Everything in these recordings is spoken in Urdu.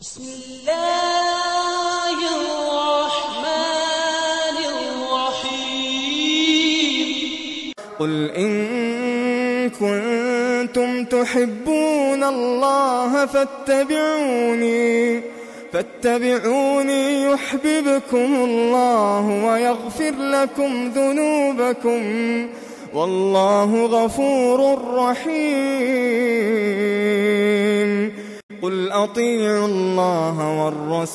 بسم الله الرحمن الرحيم قل إن كنتم تحبون الله فاتبعوني يحببكم الله ويغفر لكم ذنوبكم والله غفور رحيم قل أطيعوا الله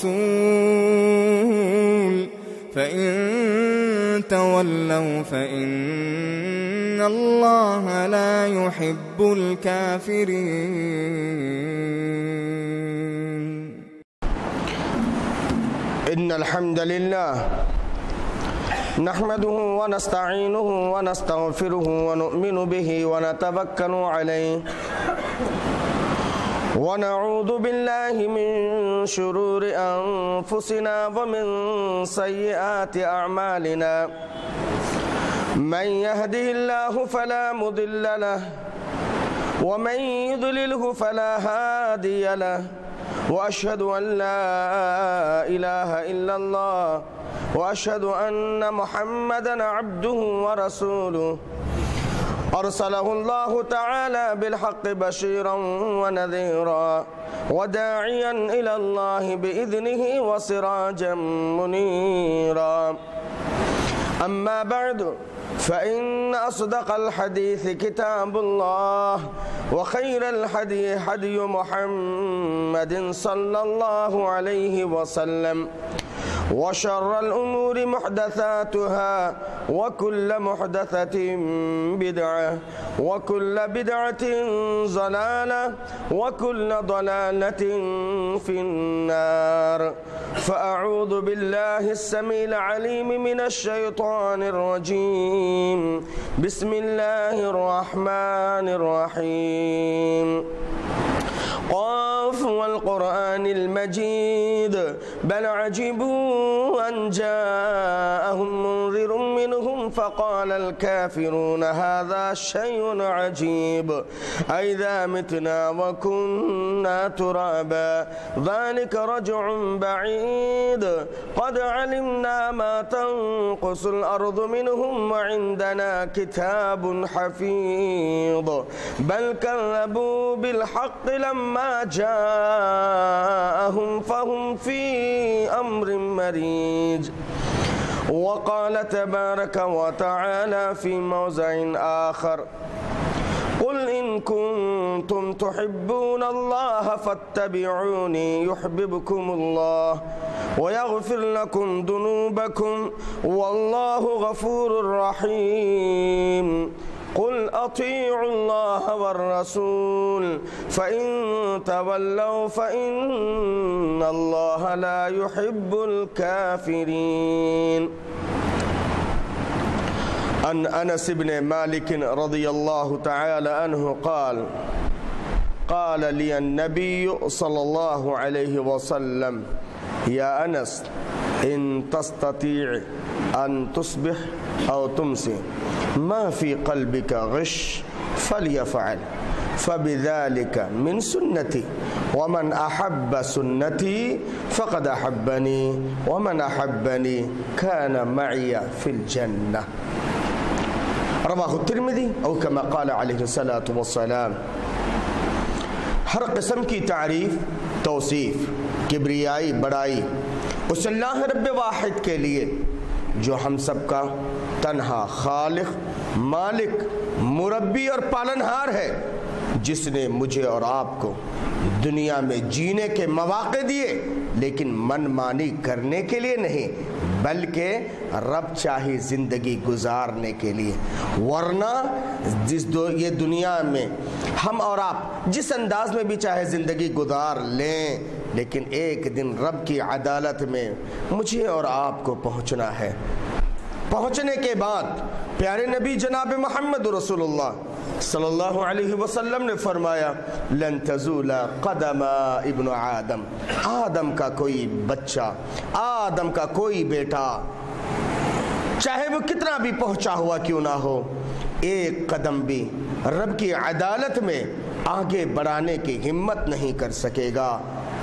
والرسول فإن تولوا فإن الله لا يحب الكافرين. إن الحمد لله نحمده ونستعينه ونستغفره ونؤمن به ونتوكل عليه ونعوذ بالله من شرور أنفسنا ومن سيئات أعمالنا من يهده الله فلا مضل له ومن يضلله فلا هادي له وأشهد أن لا إله إلا الله وأشهد أن محمدًا عبده ورسوله أرسله الله تعالى بالحق بشيرا ونذيرا وداعيا إلى الله بإذنه وسراجا منيرا. أما بعد فإن أصدق الحديث كتاب الله وخير الحدي هدي محمد صلى الله عليه وسلم وشر الأمور محدثاتها وكل محدثة بدعة وكل بدعة ضلالة وكل ضلالة في النار. فأعوذ بالله السميع العليم من الشيطان الرجيم. بسم الله الرحمن الرحيم. قاف والقرآن المجيد بل عجبوا أن جاءهم منذر منهم فقال الكافرون هذا شيء عجيب أئذا متنا وكنا ترابا ذلك رجع بعيد قد علمنا ما تنقص الأرض منهم وعندنا كتاب حفيظ بل كذبوا بالحق لما جاءهم فهم في أمر مريج. وقال تبارك وتعالى في موضع آخر قل إن كنتم تحبون الله فاتبعوني يحببكم الله ويغفر لكم ذنوبكم والله غفور رحيم. قل أطيعوا الله والرسول فإن تولوا فإن الله لا يحب الكافرين. عن أنس بن مالك رضي الله تعالى عنه قال لي النبي صلى الله عليه وسلم يا أنس إن تستطيع أن تصبح أو تمسي ما في قلبك غش فليفعل فبذلك من سنتي ومن أحب سنتي فقد أحبني ومن أحبني كان معي في الجنة. رواه الترمذی او كما قال علیہ الصلاۃ والسلام. ہر قسم کی تعریف توصیف کبریائی بڑائی اس اللہ رب واحد کے لیے جو ہم سب کا تنہا خالق مالک مربی اور پالنہار ہے، جس نے مجھے اور آپ کو دنیا میں جینے کے مواقع دیے لیکن من مانی کرنے کے لیے نہیں بلکہ رب چاہی زندگی گزارنے کے لیے. ورنہ یہ دنیا میں ہم اور آپ جس انداز میں بھی چاہے زندگی گزار لیں لیکن ایک دن رب کی عدالت میں مجھے اور آپ کو پہنچنا ہے. پہنچنے کے بعد پیارے نبی جناب محمد رسول اللہ صلی اللہ علیہ وسلم نے فرمایا لن تزول قدم ابن آدم، آدم کا کوئی بچہ آدم کا کوئی بیٹا چاہے وہ کتنا بھی پہنچا ہوا کیوں نہ ہو ایک قدم بھی رب کی عدالت میں آگے بڑھانے کی ہمت نہیں کر سکے گا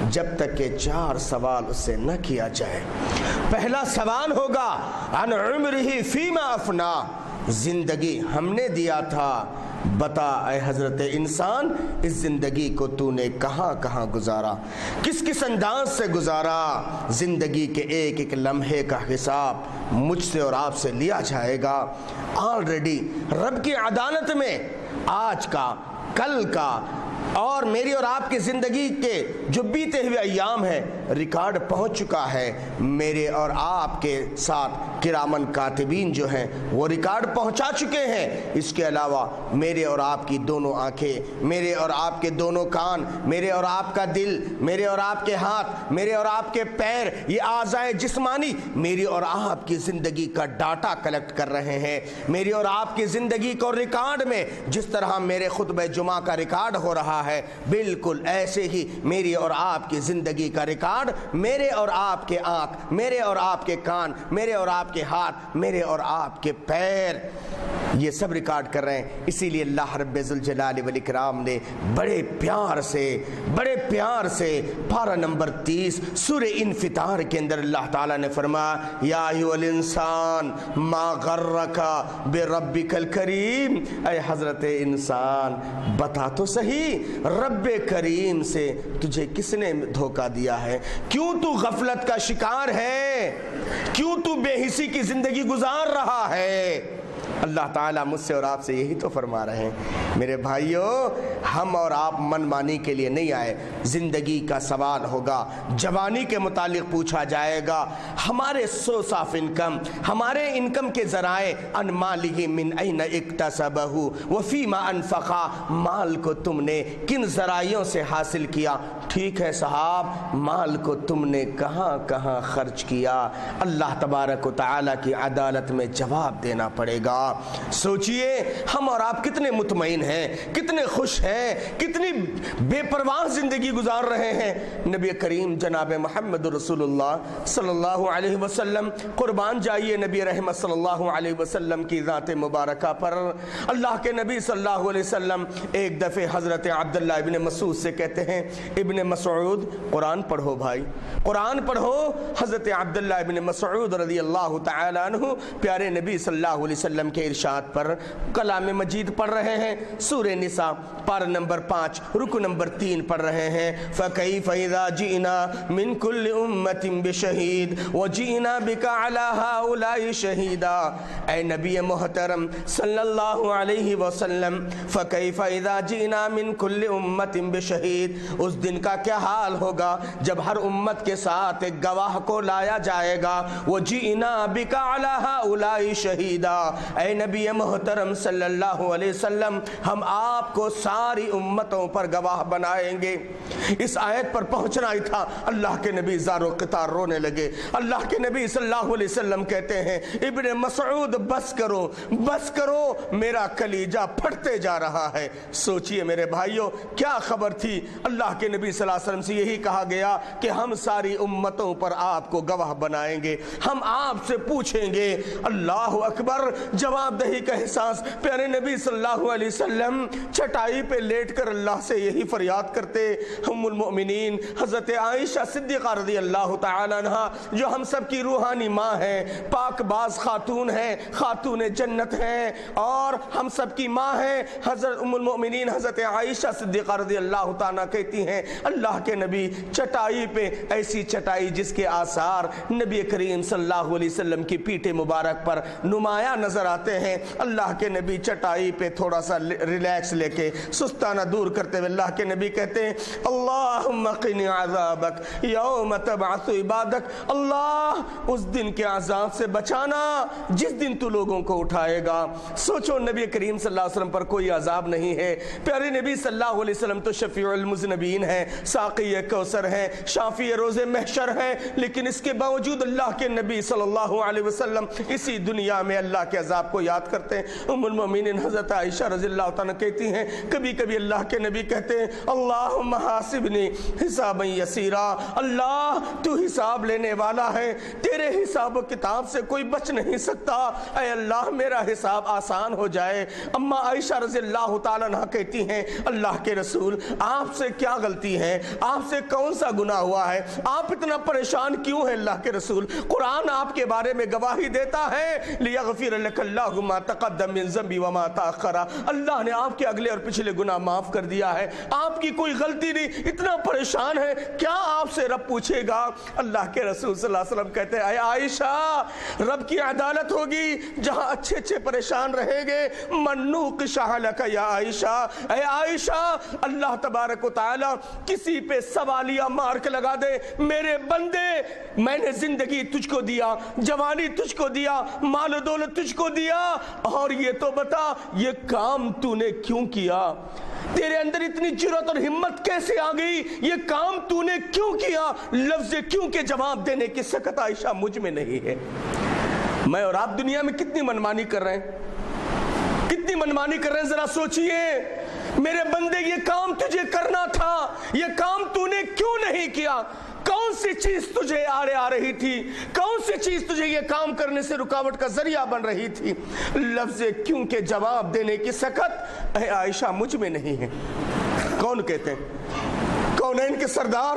جب تک کہ 4 سوال اس سے نہ کیا جائے۔ پہلا سوال ہوگا عن عمرہ فیما افنا، زندگی ہم نے دیا تھا، بتا اے حضرت انسان اس زندگی کو تو نے کہاں کہاں گزارا، کس کس انداز سے گزارا۔ زندگی کے ایک ایک لمحے کا حساب مجھ سے اور آپ سے لیا جائے گا۔ آلریڈی رب کی عدالت میں آج کا، کل کا اور میری اور آپ کی زندگی کے جو بیتے ہوئے ایام ہیں ریکارڈ پہنچ چکا ہے۔ میرے اور آپ کے ساتھ کرامن کاتبین جو ہیں وہ ریکارڈ پہنچا چکے ہیں۔ اس کے علاوہ میرے اور آپ کی دونوں آنکھیں، میرے اور آپ کے دونوں کان، میرے اور آپ کا دل، میرے اور آپ کے ہاتھ، میرے اور آپ کے پیر، یہ اعضائے جسمانی میری اور آپ کی زندگی کا ڈاٹا کلیکٹ کر رہے ہیں۔ میری اور آپ کی زندگی کو ریکارڈ میں جس طرح میرے خطبہ جمعہ کا ریکارڈ ہو رہا ہے، بالکل ایسے ہی میری اور آپ کی زندگی کا ریکارڈ میرے اور آپ کے آنکھ، میرے اور آپ کے کان، میرے اور آپ کے ہاتھ، میرے اور آپ کے پیر، یہ سب ریکارڈ کر رہے ہیں۔ اسی لیے اللہ رب ذوالجلال والاکرام نے بڑے پیار سے پارہ نمبر 30 سورہ انفطار کے اندر اللہ تعالیٰ نے فرمایا یا ایھا الانسان ما غرک بربک الکریم، اے حضرت انسان بتا تو صحیح رب کریم سے تجھے کس نے دھوکہ دیا ہے، کیوں تو غفلت کا شکار ہے، کیوں تو بے حسی کی زندگی گزار رہا ہے۔ اللہ تعالیٰ مجھ سے اور آپ سے یہی تو فرما رہے ہیں۔ میرے بھائیوں، ہم اور آپ من مانی کے لیے نہیں آئے۔ زندگی کا سوال ہوگا، جوانی کے متعلق پوچھا جائے گا، ہمارے سورس آف انکم، ہمارے انکم کے ذرائع، ان مالہ من این اکتسبہ وفیما انفقا، مال کو تم نے کن ذرائعوں سے حاصل کیا۔ ٹھیک ہے صاحب، مال کو تم نے کہاں کہاں خرچ کیا، اللہ تبارک و تعالیٰ کی عدالت میں جواب دینا پڑے گا۔ سوچئے ہم اور آپ کتنے مطمئن ہیں، کتنے خوش ہیں، کتنی بے پرواہ زندگی گزار رہے ہیں۔ نبی کریم جناب محمد رسول اللہ صلی اللہ علیہ وسلم، قربان جائیے نبی رحمت صلی اللہ علیہ وسلم کی ذات مبارکہ پر۔ اللہ کے نبی صلی اللہ علیہ وسلم ایک دفعہ حضرت عبداللہ ابن مسعود سے کہتے ہیں ابن مسعود قرآن پڑھو بھائی، قرآن پڑھو۔ حضرت عبداللہ ابن مسعود رضی اللہ تعالی عنہ پیارے نبی صلی اللہ علیہ وسلم کے ارشاد پر کلام مجید پڑھ رہے ہیں، سورہ نساء پارہ نمبر 5 رکو نمبر 3 پڑھ رہے ہیں۔ فَكَيْفَ إِذَا جِئْنَا مِن كُلِّ أُمَّةٍ بِشَهِيدٍ وَجِئْنَا بِكَ عَلَى هَؤُلَاءِ شَهِيدًا۔ اے نبی محترم صلی اللہ علیہ وسلم، فَكَيْفَ إِذَا جِئْنَا مِن كُلِّ أُمَّةٍ بِشَهِيدٍ، اس دن کا کیا حال ہوگا جب ہر امت کے ساتھ ایک گواہ کو لایا جائے گا۔ وَجِئْنَا بِكَ عَلَى هَؤُلَاءِ شَهِيدًا، اے نبی محترم صلی اللہ علیہ وسلم، ہم آپ کو ساری امتوں پر گواہ بنائیں گے۔ اس آیت پر پہنچنا ہی تھا، اللہ کے نبی زار و قطار رونے لگے۔ اللہ کے نبی صلی اللہ علیہ وسلم کہتے ہیں ابن مسعود بس کرو بس کرو، میرا کلیجہ پھٹتے جا رہا ہے۔ سوچئے میرے بھائیوں کیا خبر تھی۔ اللہ کے نبی صلی اللہ علیہ وسلم سے یہی کہا گیا کہ ہم ساری امتوں پر آپ کو گواہ بنائیں گے، ہم آپ سے پوچھیں گے۔ اللہ اکبر، جواب دہی کا احساس۔ پیارے نبی صلی اللہ علیہ وسلم چٹائی پہ لیٹ کر اللہ سے یہی فریاد کرتے۔ ام المؤمنین حضرت عائشہ صدیقہ رضی اللہ تعالی عنہ، جو ہم سب کی روحانی ماں ہیں، پاک باز خاتون ہیں، خاتون جنت ہیں، اور ہم سب کی ماں ہیں حضرت ام المؤمنین حضرت عائشہ صدیقہ رضی اللہ تعالی کہتی ہیں اللہ کے نبی چٹائی پہ، ایسی چٹائی جس کے آثار نبی کریم صلی اللہ علیہ وسلم کی پیٹھ مبارک پر نمایاں نظر آتے ہیں۔ اللہ کے نبی چٹائی پہ تھوڑا سا ریلیکس لے کے سستانہ دور کرتے ہوئے اللہ کے نبی کہتے ہیں اللہم قنی عذابک یوم تبعث عبادک، اللہ اس دن کے عذاب سے بچانا جس دن تو لوگوں کو اٹھائے گا۔ سوچو نبی کریم صلی اللہ علیہ وسلم پر کوئی عذاب نہیں ہے۔ پیارے نبی صلی اللہ علیہ وسلم تو شفیع المذنبین ہیں، ساقی کوثر ہیں، شافی روز روز محشر ہے، لیکن اس کے باوجود اللہ کے نبی صلی اللہ علیہ وسلم اسی دنیا میں اللہ کے عذاب کو یاد کرتے ہیں۔ ام المؤمنین حضرت عائشہ رضی اللہ تعالیٰ کہتی ہیں کبھی کبھی اللہ کے نبی کہتے ہیں اللہم حاسبنی حسابا یسیرا، اللہ تو حساب لینے والا ہے، تیرے حساب و کتاب سے کوئی بچ نہیں سکتا، اے اللہ میرا حساب آسان ہو جائے۔ اما عائشہ رضی اللہ تعالیٰ عنہ کہتی ہیں اللہ کے رسول آپ سے کیا غلطی ہے، آپ سے کون سا گناہ ہوا ہے، آپ اتنا پریشان کیوں ہیں اللہ کے رسول؟ قرآن آپ کے بارے میں گواہی دیتا ہے لیغفر لک اللہ ما تقدم من ذنبی وما تاخر، اللہ نے آپ کے اگلے اور پچھلے گناہ معاف کر دیا ہے، آپ کی کوئی غلطی نہیں، اتنا پریشان ہے کیا آپ سے رب پوچھے گا؟ اللہ کے رسول صلی اللہ علیہ وسلم کہتے ہیں اے عائشہ رب کی عدالت ہوگی جہاں اچھے اچھے پریشان رہیں گے، منوق شہلک یا عائشہ، اے عائشہ اللہ تبارک و تعالی کسی پہ سوالیہ مارک لگا دے، میرے بندے میں نے زندگی تجھ کو دیا، جوانی تجھ کو دیا، مال و دولت تجھ کو دیا، اور یہ تو بتا یہ کام تو نے کیوں کیا؟ تیرے اندر اتنی جرأت اور ہمت کیسے آ گئی؟ یہ کام تو نے کیوں کیا؟ لفظ کیوں کے جواب دینے کی سکت عائشہ مجھ میں نہیں ہے۔ میں اور آپ دنیا میں کتنی منمانی کر رہے ہیں، کتنی منمانی کر رہے ہیں، ذرا سوچئے میرے بندے یہ کام تجھے کرنا تھا، یہ کام تو نے کیوں نہیں کیا؟ کون سی چیز تجھے آڑے آ رہی تھی؟ کون سی چیز تجھے یہ کام کرنے سے رکاوٹ کا ذریعہ بن رہی تھی؟ لفظ کیوں کے جواب دینے کی سکت اے عائشہ مجھ میں نہیں ہے۔ کون کہتے ہیں؟ کونین کے سردار،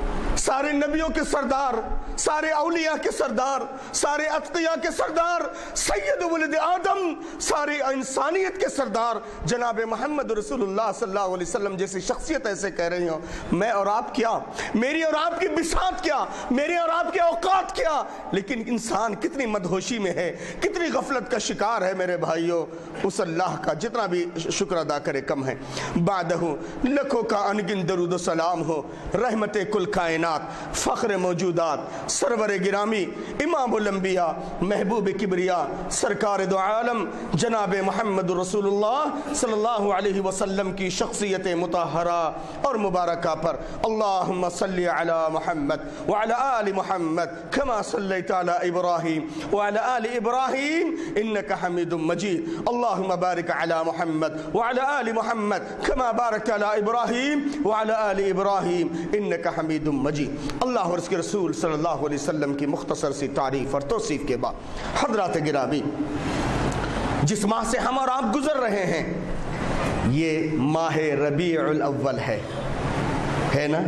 سارے نبیوں کے سردار، سارے اولیاء کے سردار، سارے اتقیاء کے سردار، سید ولد آدم، سارے انسانیت کے سردار جناب محمد رسول اللہ صلی اللہ علیہ وسلم جیسی شخصیت ایسے کہہ رہی ہوں میں اور آپ کیا، میری اور آپ کی بساط کیا، میرے اور آپ کے اوقات کیا؟ لیکن انسان کتنی مدہوشی میں ہے، کتنی غفلت کا شکار ہے میرے بھائیوں، اس اللہ کا جتنا بھی شکر ادا کرے کم ہے۔ بعدہ لکھوں کا انگن درود و سلام ہو رحمت کل کائنات، فخر موجودات، سرور گرامی، امام الانبیاء، محبوب کبریا، سرکار دو عالم جناب محمد رسول اللہ صلی اللہ علیہ وسلم کی شخصیت مطہرہ اور مبارکہ پر اللہم صلی علی محمد وعلی آل محمد کما صلیت علی ابراہیم وعلی آل ابراہیم انکا حمید مجید، اللہم بارک علی محمد وعلی آل محمد کما بارک علی ابراہیم وعلی آل ابراہیم انکا حمید مجید۔ اللہ اور اس کے رسول صلی اللہ علیہ وسلم کی مختصر سی تعریف اور توصیف کے بعد حضرات گرامی، جس ماہ سے ہم اور آپ گزر رہے ہیں یہ ماہ ربیع الاول ہے نا؟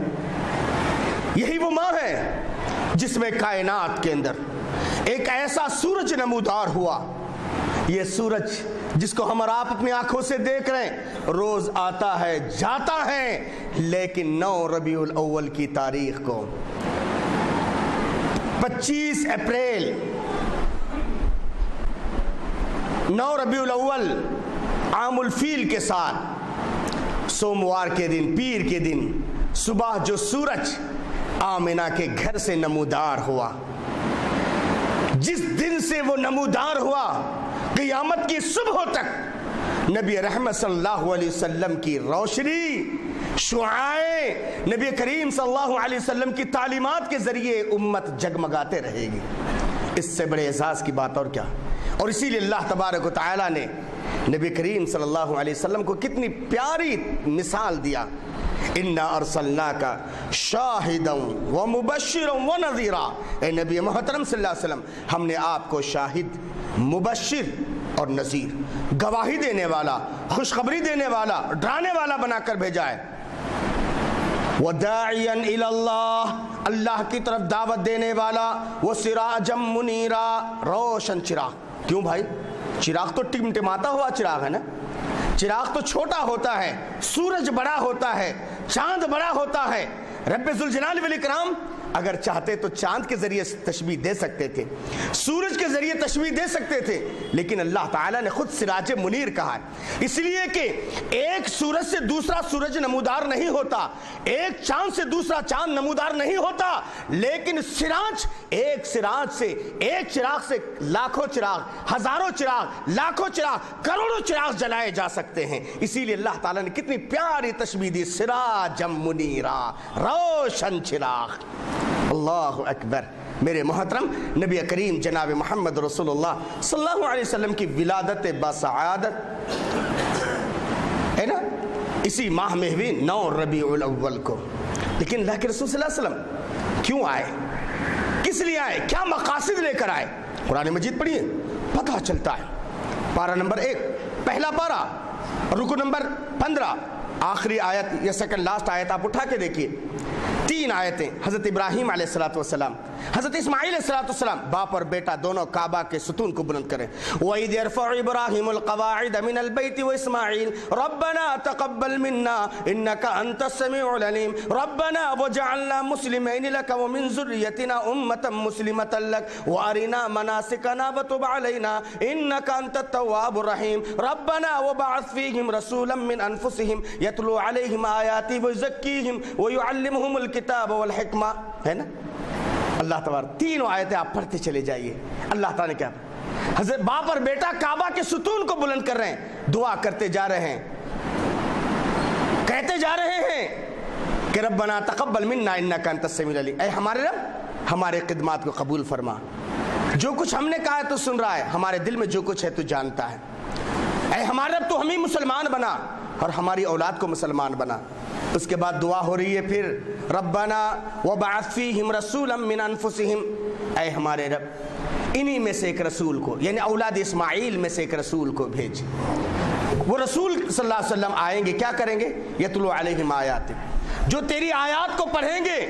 یہی وہ ماہ ہے جس میں کائنات کے اندر ایک ایسا سورج نمودار ہوا، یہ سورج جس کو ہم اور آپ اپنی آنکھوں سے دیکھ رہے ہیں، روز آتا ہے جاتا ہے، لیکن 9 ربیع الاول کی تاریخ کو 25 اپریل 9 ربیع الاول عام الفیل کے ساتھ سوموار کے دن، پیر کے دن صبح جو سورج آمنہ کے گھر سے نمودار ہوا، جس دن سے وہ نمودار ہوا قیامت کی صبح تک نبی رحمت صلی اللہ علیہ وسلم کی روشنی، شعاعیں نبی کریم صلی اللہ علیہ وسلم کی تعلیمات کے ذریعے امت جگمگاتے رہے گی۔ اس سے بڑے اعزاز کی بات اور کیا؟ اور اسی لیے اللہ تبارک و تعالی نے نبی کریم صلی اللہ علیہ وسلم کو کتنی پیاری مثال دیا، اِنَّا أَرْسَلْنَاكَ شَاهِدًا وَمُبَشِّرًا وَنَذِيرًا، اے نبی محترم صلی اللہ علیہ وسلم ہم نے آپ کو شاہد، مبشر اور نذیر، گواہی دینے والا، خوشخبری دینے والا، ڈرانے والا بنا کر بھیجا ہے۔ وَدَاعِيًا إِلَى اللَّهِ، اللہ کی طرف دعوت دینے والا، وَسِرَاجًا مُنِيرًا، روشن چراغ۔ کیوں بھائی؟ چراغ تو ٹمٹماتا ہوا چراغ ہے نا، چراغ تو چھوٹا ہوتا ہے، سورج بڑا ہوتا ہے، چاند بڑا ہوتا ہے۔ رب ذوالجلال والاکرام اگر چاہتے تو چاند کے ذریعے تشبیہ دے سکتے تھے، سورج کے ذریعے تشبیہ دے سکتے تھے، لیکن اللہ تعالیٰ نے خود سراج منیر کہا ہے، اس لیے کہ ایک سورج سے دوسرا سورج نمودار نہیں ہوتا، ایک چاند سے دوسرا چاند نمودار نہیں ہوتا، لیکن سراج، ایک سراج سے، ایک چراغ سے لاکھوں چراغ، ہزاروں چراغ، لاکھوں چراغ، کروڑوں چراغ جلائے جا سکتے ہیں۔ اسی لیے اللہ تعالیٰ نے کتنی پیاری تشبیہ دی، سراجم منیرا، روشن چراغ۔ اللہ اکبر. میرے محترم نبی کریم جناب محمد رسول اللہ صلی اللہ علیہ وسلم کی ولادت بسعادت ہے نا اسی ماہ میں ہوئی 9 ربیع الاول کو. لیکن اللہ کے رسول صلی اللہ علیہ وسلم کیوں آئے, کس لیے آئے, کیا مقاصد لے کر آئے؟ قرآن مجید پڑھیے پتہ چلتا ہے. پارہ نمبر 1 پہلا پارہ رکو نمبر 15 آخری آیت یا سیکنڈ لاسٹ آیت آپ اٹھا کے دیکھیے. 3 آیتیں. حضرت ابراہیم علیہ السلام, حضرت اسماعیل علیہ السلام, باپ اور بیٹا دونوں کعبہ کے ستون کو بلند کریں. وَإِذْ يَرْفَعُ إِبْرَاهِيمُ الْقَوَاعِدَ مِنَ الْبَيْتِ وَإِسْمَاعِيلُ رَبَّنَا تَقَبَّلْ مِنَّا إِنَّكَ أَنْتَ السَّمِيعُ الْعَلِيمُ رَبَّنَا وَاجْعَلْنَا مُسْلِمَيْنِ لَكَ وَمِنْ ذُرِّيَّتِنَا أُمَّةً مُسْلِمَةً لَكَ وَأَرِنَا مَنَاسِكَنَا وَتُبْ عَلَيْنَا إِنَّكَ أَنْتَ التَّوَّابُ الرَّحِيمُ رَبَّنَا وَابْعَثْ فِيهِمْ رَسُولًا مِنْ أَنْفُسِهِمْ يَتْلُو عَلَيْهِمْ آيَاتِكَ وَيُزَكِّيهِمْ وَيُعَلِّمُهُمُ الْكِتَابَ والحکمہ. ہے نا اللہ تبارک. 3 آیتیں آپ پڑھتے چلے جائیے. اللہ تعالیٰ نے کیا حضرت باپ اور بیٹا کعبہ کے ستون کو بلند کر رہے ہیں, دعا کرتے جا رہے ہیں, کہتے جا رہے ہیں کہ ربنا تقبل منا انک انت السمیع العلیم. اے ہمارے رب ہمارے خدمات کو قبول فرما, جو کچھ ہم نے کہا ہے تو سن رہا ہے, ہمارے دل میں جو کچھ ہے تو جانتا ہے. اے ہمارے رب تو ہمیں مسلمان بنا اور ہماری اولاد کو مسلمان بنا. اس کے بعد دعا ہو رہی ہے پھر ربنا وابعث فیہم رسولا من انفسہم, اے ہمارے رب انہی میں سے ایک رسول کو, یعنی اولاد اسماعیل میں سے ایک رسول کو بھیج. وہ رسول صلی اللہ علیہ وسلم آئیں گے, کیا کریں گے؟ یتلو علیہم آیاتک, جو تیری آیات کو پڑھیں گے.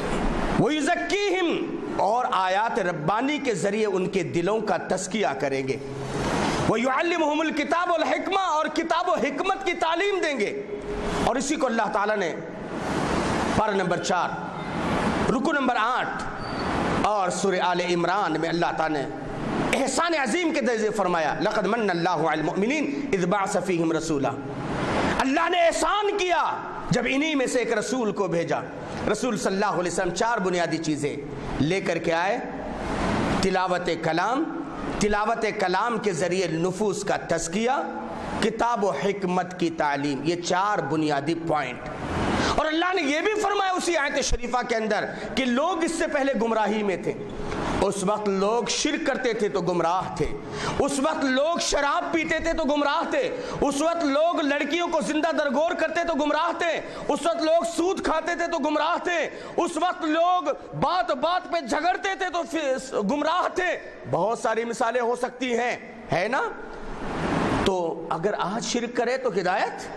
ویزکیہم, اور آیات ربانی کے ذریعے ان کے دلوں کا تزکیہ کریں گے. وَيُعَلِّمُهُمُ الْكِتَابَ وَالْحِکْمَةَ, اور کتاب و حکمت کی تعلیم دیں گے. اور اسی کو اللہ تعالیٰ نے پارہ نمبر 4 رکو نمبر 8 اور سورہ آل عمران میں اللہ تعالیٰ نے احسان عظیم کے درجے فرمایا لَقَدْ مَنَّ اللَّهُ عَلَى الْمُؤْمِنِينَ اِذْ بَعَثَ فِيهِمْ رَسُولًا. اللہ نے احسان کیا جب انہی میں سے ایک رسول کو بھیجا. رسول صلی اللہ علیہ وسلم 4 بنیادی چیزیں لے کر کے آئے. تلاوت کلام, تلاوت کلام کے ذریعے نفوس کا تزکیہ, کتاب و حکمت کی تعلیم, یہ 4 بنیادی پوائنٹ. اور اللہ نے یہ بھی فرمایا اسی آیت شریفہ کے اندر کہ لوگ اس سے پہلے گمراہی میں تھے. اس وقت لوگ شرک کرتے تھے تو گمراہ تھے, اس وقت لوگ شراب پیتے تھے تو گمراہ تھے, اس وقت لوگ لڑکیوں کو زندہ درگور کرتے تو گمراہ تھے, اس وقت لوگ سود کھاتے تھے تو گمراہ تھے, اس وقت لوگ بات بات پہ جھگڑتے تھے تو گمراہ تھے. بہت ساری مثالیں ہو سکتی ہیں, ہے نا. تو اگر آج شرک کرے تو ہدایت,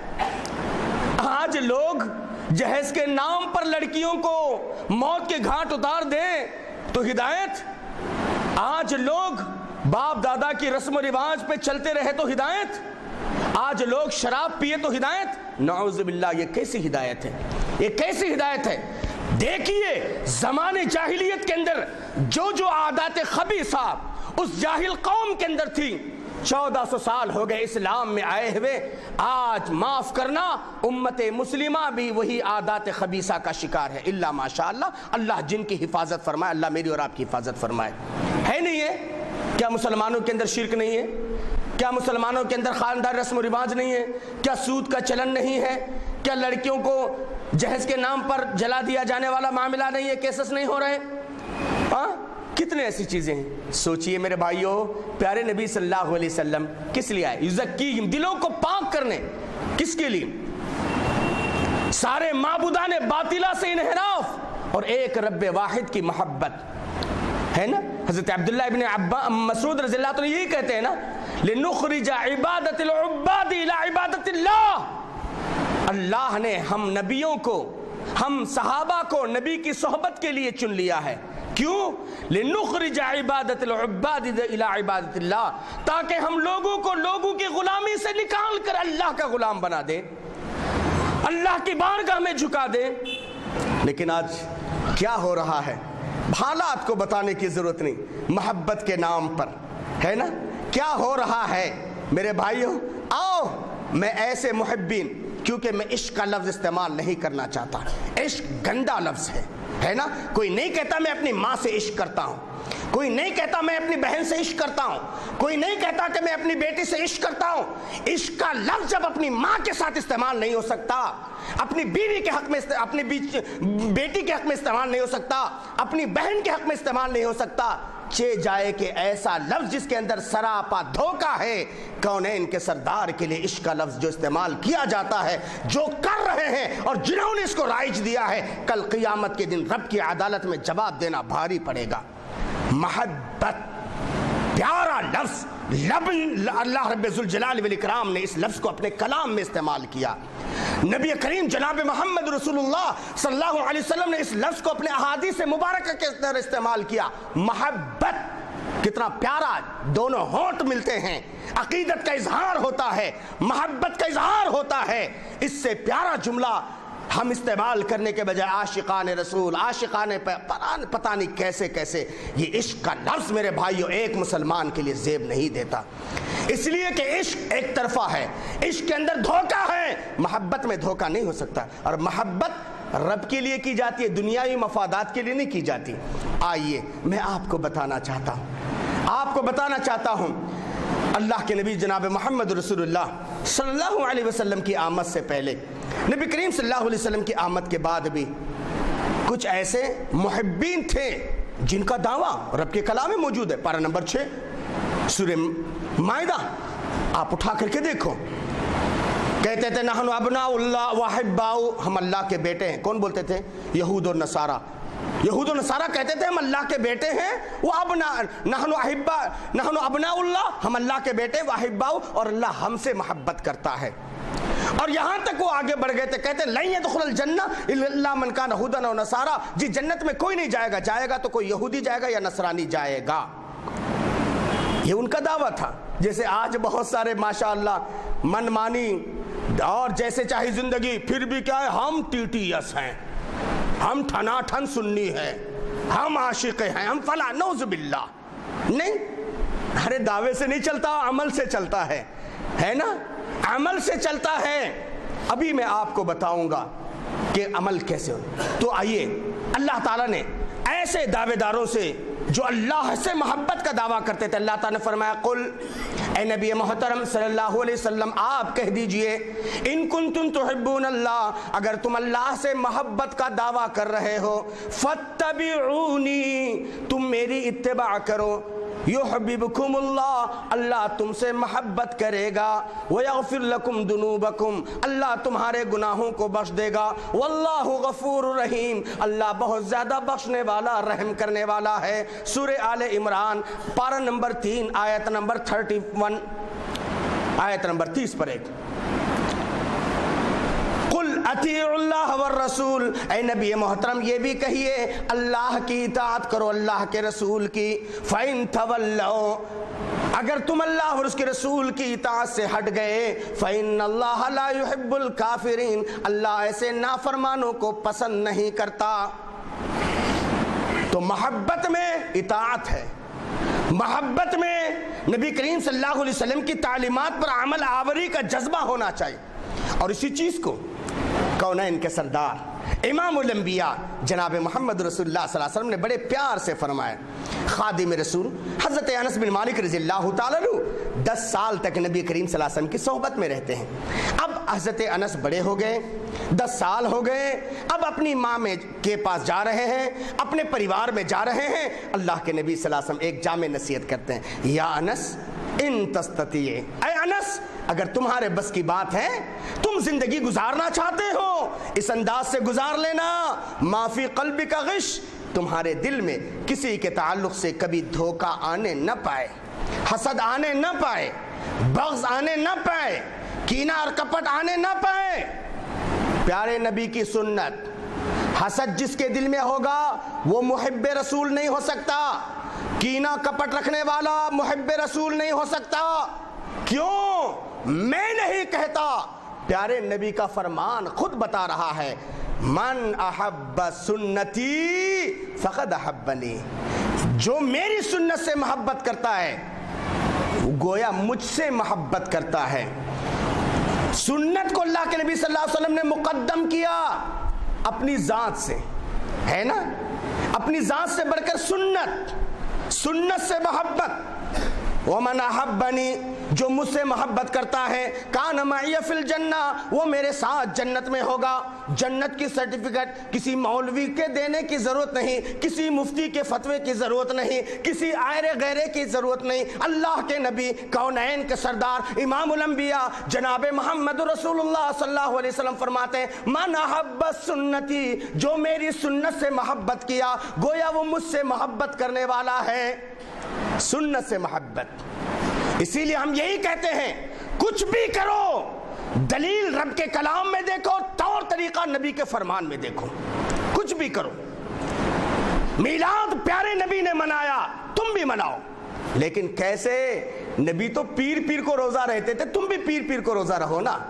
آج لوگ جہیز کے نام پر لڑکیوں کو موت کے گھاٹ اتار دیں تو ہدایت, آج لوگ باپ دادا کی رسم و رواج پہ چلتے رہے تو ہدایت, آج لوگ شراب پیے تو ہدایت. نعوذ باللہ, یہ کیسی ہدایت ہے, یہ کیسی ہدایت ہے. دیکھیے زمانے جاہلیت کے اندر جو جو عادات خبیثہ اس جاہل قوم کے اندر تھی, 1400 سال ہو گئے اسلام میں آئے ہوئے. آج معاف کرنا امت مسلمہ بھی وہی عادات خبیثہ کا شکار ہے. اللہ ماشاءاللہ, اللہ جن کی حفاظت فرمائے, اللہ میری اور آپ کی حفاظت فرمائے. ہے نہیں ہے؟ کیا مسلمانوں کے اندر شرک نہیں ہے؟ کیا مسلمانوں کے اندر خاندان رسم و رواج نہیں ہے؟ کیا سود کا چلن نہیں ہے؟ کیا لڑکیوں کو جہیز کے نام پر جلا دیا جانے والا معاملہ نہیں ہے, کیسز نہیں ہو رہے؟ ہاں, کتنے ایسی چیزیں ہیں. سوچئے میرے بھائیوں, پیارے نبی صلی اللہ علیہ وسلم کس لیے آئے؟ یزکیہم, دلوں کو پاک کرنے. کس کے لیے؟ سارے معبودان باطلہ سے انحراف اور ایک رب واحد کی محبت, ہے نا. حضرت عبداللہ ابن مسعود رضی اللہ عنہ یہی کہتے ہیں نا, لنخرج عبادت العباد الى عبادت اللہ. اللہ نے ہم نبیوں کو, ہم صحابہ کو نبی کی صحبت کے لیے چن لیا ہے. کیوں؟ لنخرج عبادت العباد الى عبادت اللہ, تاکہ ہم لوگوں کو لوگوں کی غلامی سے نکال کر اللہ کا غلام بنا دیں, اللہ کی بارگاہ میں جھکا دیں. لیکن آج کیا ہو رہا ہے؟ حالات کو بتانے کی ضرورت نہیں, محبت کے نام پر, ہے نا. کیا ہو رہا ہے میرے بھائیوں؟ آؤ, میں ایسے محبین, کیونکہ میں عشق کا لفظ استعمال نہیں کرنا چاہتا, عشق گندا لفظ ہے نا. کوئی نہیں کہتا میں اپنی ماں سے عشق کرتا ہوں, کوئی نہیں کہتا میں اپنی بہن سے عشق کرتا ہوں، کوئی نہیں کہتا کہ میں اپنی بیٹی سے عشق کرتا ہوں۔ عشق کا لفظ جب اپنی ماں کے ساتھ استعمال نہیں ہو سکتا، اپنی بیوی کے حق میں، اپنی بیٹی کے حق میں استعمال نہیں ہو سکتا، اپنی بہن کے حق میں استعمال نہیں ہو سکتا، چے جائے کہ ایسا لفظ جس کے اندر سراپا دھوکہ ہے، کونین کے سردار کے لیے عشق کا لفظ جو استعمال کیا جاتا ہے، جو کر رہے ہیں اور جنہوں نے اس کو رائج دیا ہے، کل قیامت کے دن رب کی عدالت میں جواب دینا بھاری پڑے گا۔ محبت، پیارا لفظ، اللہ رب ذوالجلال والاکرام نے اس لفظ کو اپنے کلام میں استعمال کیا۔ نبی کریم جناب محمد رسول اللہ صلی اللہ علیہ وسلم نے اس لفظ کو اپنے احادیث مبارکہ کے اندر استعمال کیا۔ محبت، کتنا پیارا، دونوں ہونٹ ملتے ہیں، عقیدت کا اظہار ہوتا ہے، محبت کا اظہار ہوتا ہے۔ اس سے پیارا جملہ ہم استعمال کرنے کے بجائے عاشقان رسول، عاشقان پتہ نہیں کیسے کیسے، یہ عشق کا لفظ میرے بھائیوں ایک مسلمان کے لیے زیب نہیں دیتا، اس لیے کہ عشق ایک طرفہ ہے، عشق کے اندر دھوکہ ہے، محبت میں دھوکہ نہیں ہو سکتا، اور محبت رب کے لیے کی جاتی ہے، دنیاوی مفادات کے لیے نہیں کی جاتی۔ آئیے میں آپ کو بتانا چاہتا ہوں اللہ کے نبی جناب محمد رسول اللہ صلی اللہ علیہ وسلم کی آمد سے پہلے، نبی کریم صلی اللہ علیہ وسلم کی آمد کے بعد بھی کچھ ایسے محبین تھے جن کا دعویٰ رب کے کلام میں موجود ہے۔ پارہ نمبر 6 سورہ مائدہ آپ اٹھا کر کے دیکھو، کہتے تھے نحن ابناء اللہ واحباؤ، ہم اللہ کے بیٹے ہیں۔ کون بولتے تھے؟ یہود اور نصارہ۔ یہود و نصارہ کہتے تھے ہم اللہ کے بیٹے ہیں، نحن ابناء اللہ، ہم اللہ کے بیٹے، واحباؤ، اور اللہ ہم سے محبت کرتا ہے۔ اور یہاں تک وہ آگے بڑھ گئے تھے، کہتے لن يدخل الجنہ الا من کان یہودا او نصارا، جی جنت میں کوئی نہیں جائے گا تو کوئی یہودی جائے گا یا نصرانی جائے گا۔ یہ ان کا دعویٰ تھا۔ جیسے آج بہت سارے ماشاءاللہ من مانی اور جیسے چاہی زندگی، پھر بھی کیا ہے، ہم ٹی ٹی ایس ہیں، ہم ٹھنا ٹھن سنی ہیں، ہم عاشق ہیں، ہم فلاں، نعوذ باللہ۔ نہیں، ارے دعوے سے نہیں چلتا، عمل سے چلتا ہے نا، عمل سے چلتا ہے۔ ابھی میں آپ کو بتاؤں گا کہ عمل کیسے ہو۔ تو آئیے، اللہ تعالیٰ نے ایسے دعوے داروں سے جو اللہ سے محبت کا دعویٰ کرتے تھے، اللہ تعالیٰ نے فرمایا قل، اے نبی محترم صلی اللہ علیہ وسلم آپ کہہ دیجئے، ان کنتم تحبون اللہ، اگر تم اللہ سے محبت کا دعویٰ کر رہے ہو، فاتبعونی، تم میری اتباع کرو، یحببکم اللہ، اللہ تم سے محبت کرے گا، ویغفر لکم ذنوبکم، اللہ تمہارے گناہوں کو بخش دے گا، واللہ غفور رحیم، اللہ بہت زیادہ بخشنے والا، رحم کرنے والا ہے۔ سورہ آل عمران پارہ نمبر 3 آیت نمبر 31، آیت نمبر 30 پر ایک، قل اطیعوا اللہ والرسول، اے نبی محترم یہ بھی کہیے اللہ کی اطاعت کرو، اللہ کے رسول کی، فَإِن تَوَلَّوْا، اگر تم اللہ اور اس کے رسول کی اطاعت سے ہٹ گئے، فَإِنَّ اللَّهَ لَا يُحِبُّ الْكَافِرِينَ، اللہ ایسے نافرمانوں کو پسند نہیں کرتا۔ تو محبت میں اطاعت ہے، محبت میں نبی کریم صلی اللہ علیہ وسلم کی تعلیمات پر عمل آوری کا جذبہ ہونا چاہیے، اور اسی چیز کو کونین کے سردار امام الانبیاء جناب محمد رسول اللہ صلی اللہ علیہ وسلم نے بڑے پیار سے فرمایا۔ خادم رسول حضرت انس بن مالک رضی اللہ تعالیٰ عنہ 10 سال تک نبی کریم صلی اللہ علیہ وسلم کی صحبت میں رہتے ہیں۔ اب حضرت انس بڑے ہو گئے، 10 سال ہو گئے، اب اپنی ماں کے پاس جا رہے ہیں، اپنے پریوار میں جا رہے ہیں۔ اللہ کے نبی صلی اللہ علیہ وسلم ایک جامع نصیحت کرتے ہیں، یا انس ان تستطیع، اے انس اگر تمہارے بس کی بات ہے، تم زندگی گزارنا چاہتے ہو، اس انداز سے گزار لینا، ما فی قلبک غش، تمہارے دل میں کسی کے تعلق سے کبھی دھوکہ آنے نہ پائے، حسد آنے نہ پائے، بغض آنے نہ پائے، کینہ اور کپٹ آنے نہ پائے۔ پیارے نبی کی سنت، حسد جس کے دل میں ہوگا وہ محب رسول نہیں ہو سکتا، کینہ کپٹ رکھنے والا محب رسول نہیں ہو سکتا۔ کیوں؟ میں نہیں کہتا، پیارے نبی کا فرمان خود بتا رہا ہے، من احب سنتی فقد احبنی، جو میری سنت سے محبت کرتا ہے گویا مجھ سے محبت کرتا ہے۔ سنت کو اللہ کے نبی صلی اللہ علیہ وسلم نے مقدم کیا اپنی ذات سے، ہے نا، اپنی ذات سے بڑھ کر سنت، سنت سے محبت. وَمَنْ أَحَبَّنِي جو مجھ سے محبت کرتا ہے کان معی فی الجنہ وہ میرے ساتھ جنت میں ہوگا. جنت کی سرٹیفکیٹ کسی مولوی کے دینے کی ضرورت نہیں, کسی مفتی کے فتوے کی ضرورت نہیں, کسی آئرے غیرے کی ضرورت نہیں. اللہ کے نبی کونین کے سردار امام الانبیاء جناب محمد رسول اللہ صلی اللہ علیہ وسلم فرماتے ہیں من احب سنتی جو میری سنت سے محبت کیا گویا وہ مجھ سے محبت کرنے والا ہے. سنت سے محبت. اسی لیے ہم یہی کہتے ہیں کچھ بھی کرو دلیل رب کے کلام میں دیکھو, طور طریقہ نبی کے فرمان میں دیکھو. کچھ بھی کرو. میلاد پیارے نبی نے منایا تم بھی مناؤ, لیکن کیسے؟ نبی تو پیر پیر کو روزہ رہتے تھے, تم بھی پیر پیر کو روزہ رہو نا.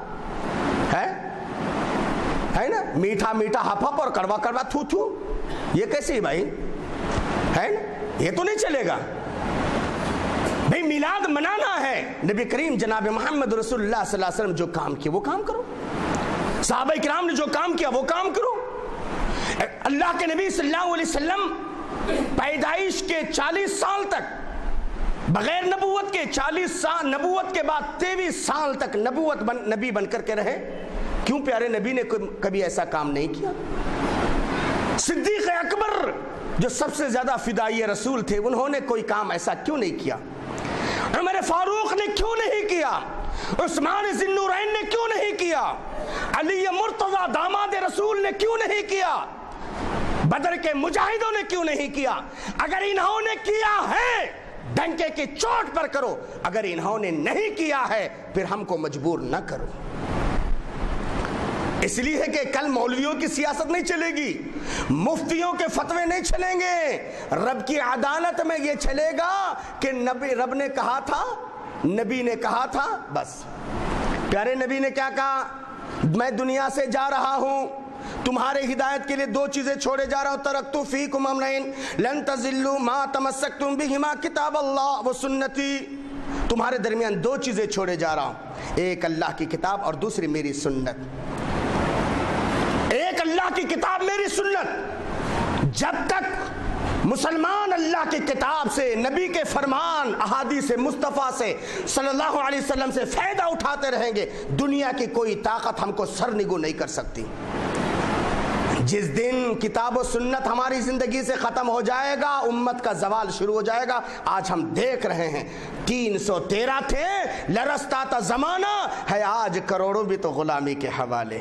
ہے نا میٹھا میٹھا ہپ ہپ اور کڑوا کڑوا تھو تھو, یہ کیسی بھائی ہے نا؟ یہ تو نہیں چلے گا بھئی. میلاد منانا ہے. نبی کریم جناب محمد رسول اللہ صلی اللہ علیہ وسلم جو کام کیا وہ کام کرو, صحابہ کرام نے جو کام کیا وہ کام کرو. اللہ کے نبی صلی اللہ علیہ وسلم پیدائش کے 40 سال تک بغیر نبوت کے 40 سال, نبوت کے بعد 23 سال تک نبی بن کر کے رہے. کیوں پیارے نبی نے کبھی ایسا کام نہیں کیا؟ صدیق اکبر جو سب سے زیادہ فدائی رسول تھے انہوں نے کوئی کام ایسا کیوں نہیں کیا؟ عمر فاروق نے کیوں نہیں کیا؟ عثمان ذی النورین نے کیوں نہیں کیا؟ علی مرتضی داماد رسول نے کیوں نہیں کیا؟ بدر کے مجاہدوں نے کیوں نہیں کیا؟ اگر انہوں نے کیا ہے ڈنکے کی چوٹ پر کرو, اگر انہوں نے نہیں کیا ہے پھر ہم کو مجبور نہ کرو. اس لیے ہے کہ کل مولویوں کی سیاست نہیں چلے گی, مفتیوں کے فتوے نہیں چلیں گے, رب کی عدالت میں یہ چلے گا کہ رب نے کہا تھا, نبی نے کہا تھا, بس. پیارے نبی نے کیا کہا؟ میں دنیا سے جا رہا ہوں, تمہارے ہدایت کے لیے 2 چیزیں چھوڑے جا رہا ہوں. ترکت فیکم امرین لن تضلوا ما تمسکتم بہما کتاب اللہ و سنتی. تمہارے درمیان 2 چیزیں چھوڑے جا رہا ہوں, ایک اللہ کی کتاب اور دوسری میری سنت. ایک اللہ کی کتاب میری سنت. جب تک مسلمان اللہ کی کتاب سے, نبی کے فرمان, احادیث مصطفیٰ سے صلی اللہ علیہ وسلم سے فائدہ اٹھاتے رہیں گے, دنیا کی کوئی طاقت ہم کو سرنگو نہیں کر سکتی. جس دن کتاب و سنت ہماری زندگی سے ختم ہو جائے گا امت کا زوال شروع ہو جائے گا. آج ہم دیکھ رہے ہیں 313 تھے, لرستا تھا زمانہ ہے, آج کروڑوں بھی تو غلامی کے حوالے.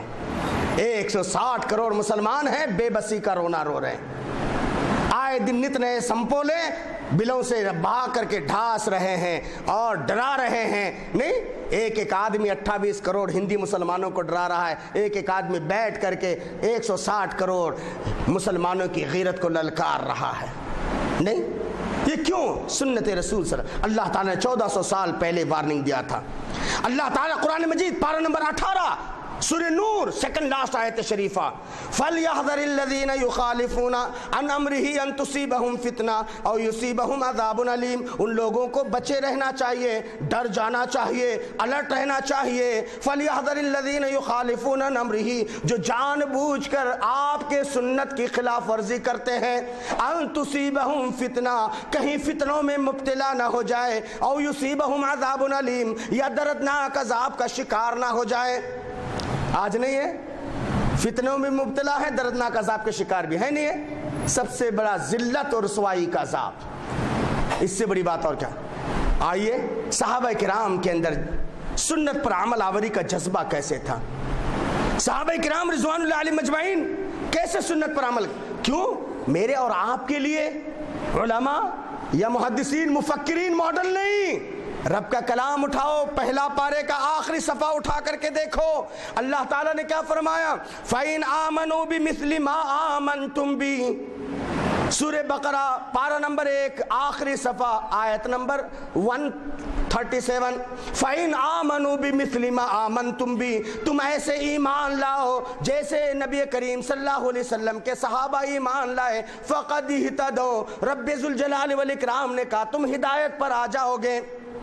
160 کروڑ مسلمان ہیں بے بسی کا رونا رو رہے ہیں. آئے دن نت نئے سمپولے بلوں سے بہا کر کے ڈھاس رہے ہیں اور ڈرا رہے ہیں. نہیں, ایک آدمی 28 کروڑ ہندی مسلمانوں کو ڈرا رہا ہے, ایک آدمی بیٹھ کر کے 160 کروڑ مسلمانوں کی غیرت کو للکار رہا ہے. نہیں, یہ کیوں؟ سنت رسول صلی اللہ علیہ وسلم. اللہ تعالیٰ نے 1400 سال پہلے وارننگ دیا تھا. اللہ تعالیٰ قرآن مجید پارہ نمبر 18 سورہ نور سیکنڈ لاسٹ آیت شریفہ فَلْيَحْذَرِ الَّذِينَ يُخَالِفُونَ عَنْ أَمْرِهِ أَن تُصِيبَهُمْ فِتْنَةٌ أَوْ يُصِيبَهُمْ عَذَابٌ أَلِيمٌ. ان لوگوں کو بچے رہنا چاہیے, ڈر جانا چاہیے, الرٹ رہنا چاہیے. فَلْيَحْذَرِ الَّذِينَ يُخَالِفُونَ عَنْ أَمْرِهِ جو جان بوجھ کر آپ کے سنت کی خلاف ورزی کرتے ہیں, أَن تُصِيبَهُمْ فِتْنَةٌ کہیں فتنوں میں مبتلا نہ ہو جائے, أَوْ يُصِيبَهُمْ عَذَابٌ أَلِيمٌ یا دردناک عذاب کا شکار نہ ہو جائے. آج نہیں ہے, فتنوں میں مبتلا ہے, دردناک عذاب کے شکار بھی ہے. نہیں ہے, سب سے بڑا ذلت اور رسوائی کا عذاب, اس سے بڑی بات اور کیا. آئیے صحابہ کرام کے اندر سنت پر عمل آوری کا جذبہ کیسے تھا. صحابہ کرام رضوان اللہ علیہم اجمعین کیسے سنت پر عمل. کیوں؟ میرے اور آپ کے لیے علماء یا محدثین مفکرین ماڈل نہیں. رب کا کلام اٹھاؤ, پہلا پارے کا آخری صفحہ اٹھا کر کے دیکھو, اللہ تعالیٰ نے کیا فرمایا؟ فَإِنْ آمَنُوا بِمِثْلِ مَا آمَنْتُمْ بِهِ. سورہ بقرہ پارہ نمبر 1 آخری صفحہ آیت نمبر 137. فَإِنْ آمَنُوا بِمِثْلِ مَا آمَنْتُمْ بِهِ. تم ایسے ایمان لاؤ جیسے نبی کریم صلی اللہ علیہ وسلم کے صحابہ ایمان لائے. فَقَدْ اهْتَدَوْا. رب ذوالجلال والاکرام نے کہا تم ہدایت پر آ جاؤ گے.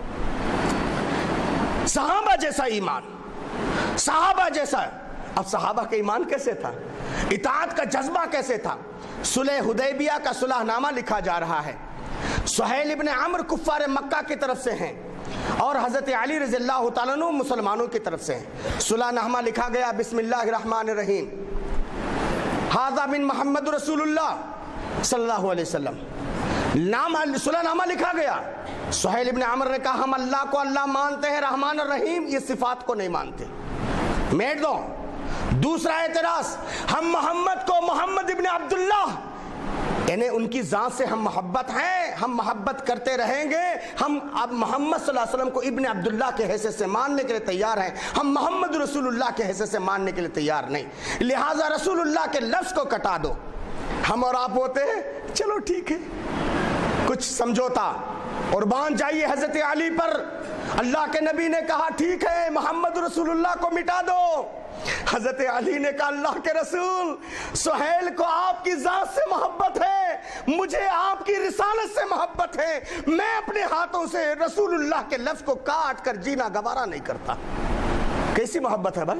صحابہ جیسا ایمان, صحابہ جیسا. اب صحابہ کا ایمان کیسے تھا, اطاعت کا جذبہ کیسے تھا. صلح حدیبیہ کا صلح نامہ لکھا جا رہا ہے, सुहैल इब्न अम्र कुफ्फार मक्का की तरफ से हैं और हज़रत अली रज़ी अल्लाह तआला अन्हु मुसलमानों की तरफ से हैं। सुलहनामा लिखा गया बिस्मिल्लाहिर्रहमानिर्रहीम, हाज़ा मिन मोहम्मद रसूलुल्लाह सल्लल्लाहु अलैहि वसल्लम। नाम सुलहनामा लिखा गया। सुहैल इब्न अम्र ने कहा, हम अल्लाह को अल्लाह मानते हैं, रहमान और रहीम ये सिफात को नहीं मानते। मेट दो। दूसरा एतराज, हम मोहम्मद को मोहम्मद इब्न अब्दुल्लाह, यानी उनकी ज़ात से हम मोहब्बत हैं, हम मोहब्बत करते रहेंगे। हम अब मोहम्मद सल्लल्लाहु अलैहि वसल्लम को इब्न अब्दुल्लाह के हैसियत से मानने के लिए तैयार हैं, हम मोहम्मद रसूलुल्लाह के हैसियत से मानने के लिए तैयार नहीं। लिहाजा रसूलुल्लाह के लफ्ज़ को कटा दो। हम और आप होते हैं, चलो ठीक है, कुछ समझौता और बांध जाइए हज़रत अली पर। अल्लाह के नबी ने कहा ठीक है, मोहम्मद रसूलुल्लाह को मिटा दो। हज़रत अली ने कहा, अल्लाह के रसूल, सुहैल को आपकी ज़ात से मोहब्बत है, मुझे आपकी रिसालत से मोहब्बत है। मैं अपने हाथों से रसूलुल्लाह के लफ्ज़ को काट कर जीना गवारा नहीं करता। कैसी मोहब्बत है भाई?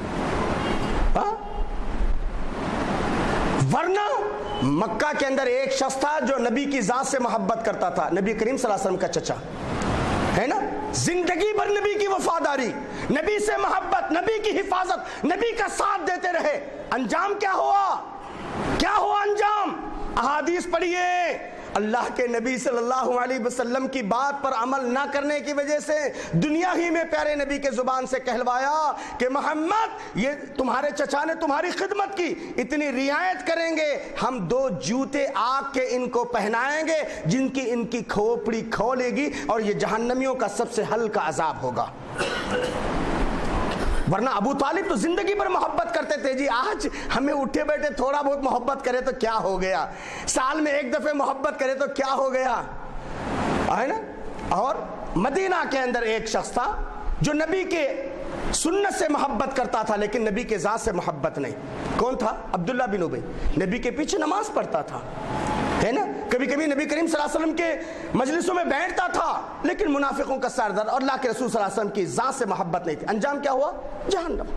वरना मक्का के अंदर एक शख्स था जो नबी की ज़ात से मोहब्बत करता था, नबी करीम सल्लल्लाहु अलैहि वसल्लम का चचा है ना, जिंदगी भर नबी की वफादारी, नबी से मोहब्बत, नबी की हिफाजत, नबी का साथ देते रहे। अंजाम क्या हुआ? क्या हुआ अंजाम? अहादीस पढ़िए। अल्लाह के नबी सल्लल्लाहु अलैहि वसल्लम की बात पर अमल ना करने की वजह से दुनिया ही में प्यारे नबी के जुबान से कहलवाया कि मोहम्मद, ये तुम्हारे चचा ने तुम्हारी खिदमत की, इतनी रियायत करेंगे, हम 2 जूते आग के इनको पहनाएंगे जिनकी इनकी खोपड़ी खोलेगी और ये जहन्नमियों का सबसे हल्का अजाब होगा। वरना अबू तालिब तो जिंदगी भर मोहब्बत करते थे जी। आज हमें उठे बैठे थोड़ा बहुत मोहब्बत करे तो क्या हो गया, साल में एक दफे मोहब्बत करे तो क्या हो गया, है ना। और मदीना के अंदर एक शख्स था जो नबी के सुन्नत से मोहब्बत करता था लेकिन नबी के ज़ात से मोहब्बत नहीं। कौन था? अब्दुल्ला बिन उबई। नबी के पीछे नमाज पढ़ता था, है ना, कभी कभी नबी करीम सल्लल्लाहु अलैहि वसल्लम के मजलिसों में बैठता था, लेकिन मुनाफिकों का सरदार और अल्लाह के रसूल सल्लल्लाहु अलैहि वसल्लम की ज़ात से मोहब्बत नहीं थी। अंजाम क्या हुआ? जहन्नम,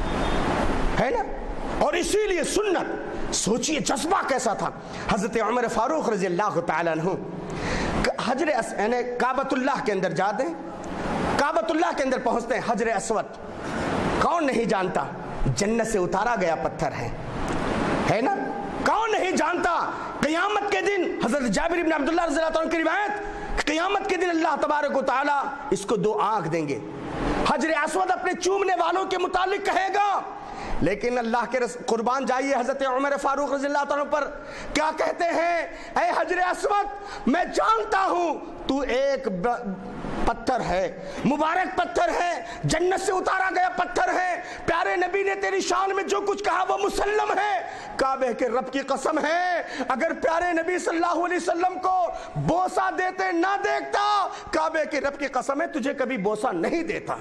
है ना। और इसीलिए सुन्नत, सोचिए जज्बा कैसा था। हजरत उमर फारूक रज़ी अल्लाह तआला अन्हु हजर यानी काबतुल्लाह के अंदर जाते हैं, काबतुल्लाह के अंदर पहुंचते हैं। हजर अस्वद कौन नहीं जानता, जन्नत से उतारा गया पत्थर है ना, कौन नहीं जानता। क़यामत के दिन हजरत जाबिर इब्न अब्दुल्लाह रज़ियल्लाहु अन्हु की रिवायत, क़यामत के दिन अल्लाह तबारक व तआला इसको 2 आंख देंगे। हजर अस्वद अपने चूमने वालों के मुतालिक कहेगा, लेकिन अल्लाह के कुर्बान जाइए हजरत उमर फारूक रज़ियल्लाहु अन्हु पर क्या कहते हैं, ऐ हजर अस्वद, मैं जानता हूं तू एक पत्थर है, मुबारक पत्थर है, जन्नत से उतारा गया पत्थर है, प्यारे नबी ने तेरी शान में जो कुछ कहा वो मुसल्लम है। काबे के रब की कसम है, अगर प्यारे नबी सल्लल्लाहु अलैहि वसल्लम को बोसा देते ना देखता, काबे के रब की कसम है तुझे कभी बोसा नहीं देता।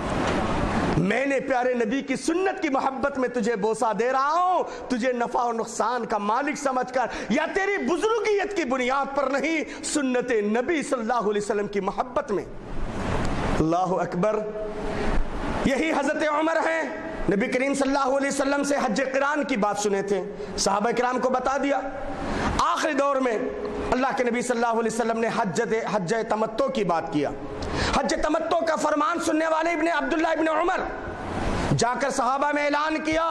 मैंने प्यारे नबी की सुन्नत की मोहब्बत में तुझे बोसा दे रहा हूं, तुझे नफा और नुकसान का मालिक समझकर, या तेरी बुजुर्गियत की बुनियाद पर नहीं, सुन्नत नबी सल्लल्लाहु अलैहि वसल्लम की मोहब्बत में। अल्लाहु अकबर। यही हजरत उमर हैं, नबी करीम सल्लल्लाहु अलैहि वसल्लम से हज क़िरान की बात सुने थे, सहाबा किराम को बता दिया। आखिरी दौर में अल्लाह के नबी सल्लल्लाहु अलैहि वसल्लम ने हज तमत्तो की बात किया। हज तमत्तो का फरमान सुनने वाले इब्ने अब्दुल्लाह इब्ने उमर जाकर सहाबा में ऐलान किया,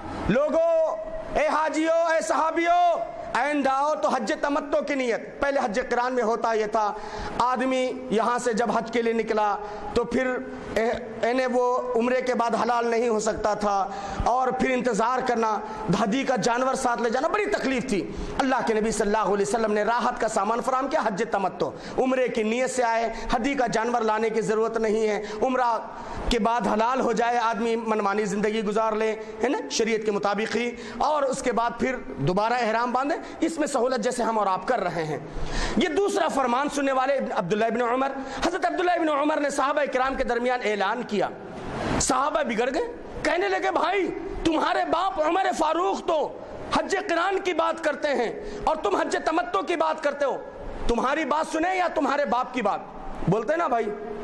लोगों, ए हाजियों, ए सहाबियों, आइंदा आओ तो हज तमत्तो की नियत। पहले हज क़िरान में होता यह था, आदमी यहाँ से जब हज के लिए निकला तो फिर इन्हें वो उम्रे के बाद हलाल नहीं हो सकता था और फिर इंतज़ार करना, हदी का जानवर साथ ले जाना, बड़ी तकलीफ थी। अल्लाह के नबी सल्लल्लाहु अलैहि वसल्लम ने राहत का सामान फराहम किया, हज तमत्तो, उम्रे की नीयत से आए, हदी का जानवर लाने की ज़रूरत नहीं है, उम्रा के बाद हलाल हो जाए, आदमी मनमानी ज़िंदगी गुजार ले, है ना, शरीयत के मुताबिक ही, और उसके बाद फिर दोबारा एहराम बांधे। इसमें सहूलत जैसे हम और आप कर रहे हैं। ये दूसरा फरमान सुनने वाले अब्दुल्लाह इब्न उमर, हज़रत अब्दुल्लाह इब्न उमर ने सहाबा किराम के दरमियान ऐलान किया। सहाबा बिगड़ गए, कहने लगे, भाई तुम्हारे बाप उमर फारूक तो हज क़िरान की बात करते हैं और तुम हज तमत्तो की बात करते हो, तुम्हारी बात सुने या तुम्हारे बाप की बात? बोलते ना भाई,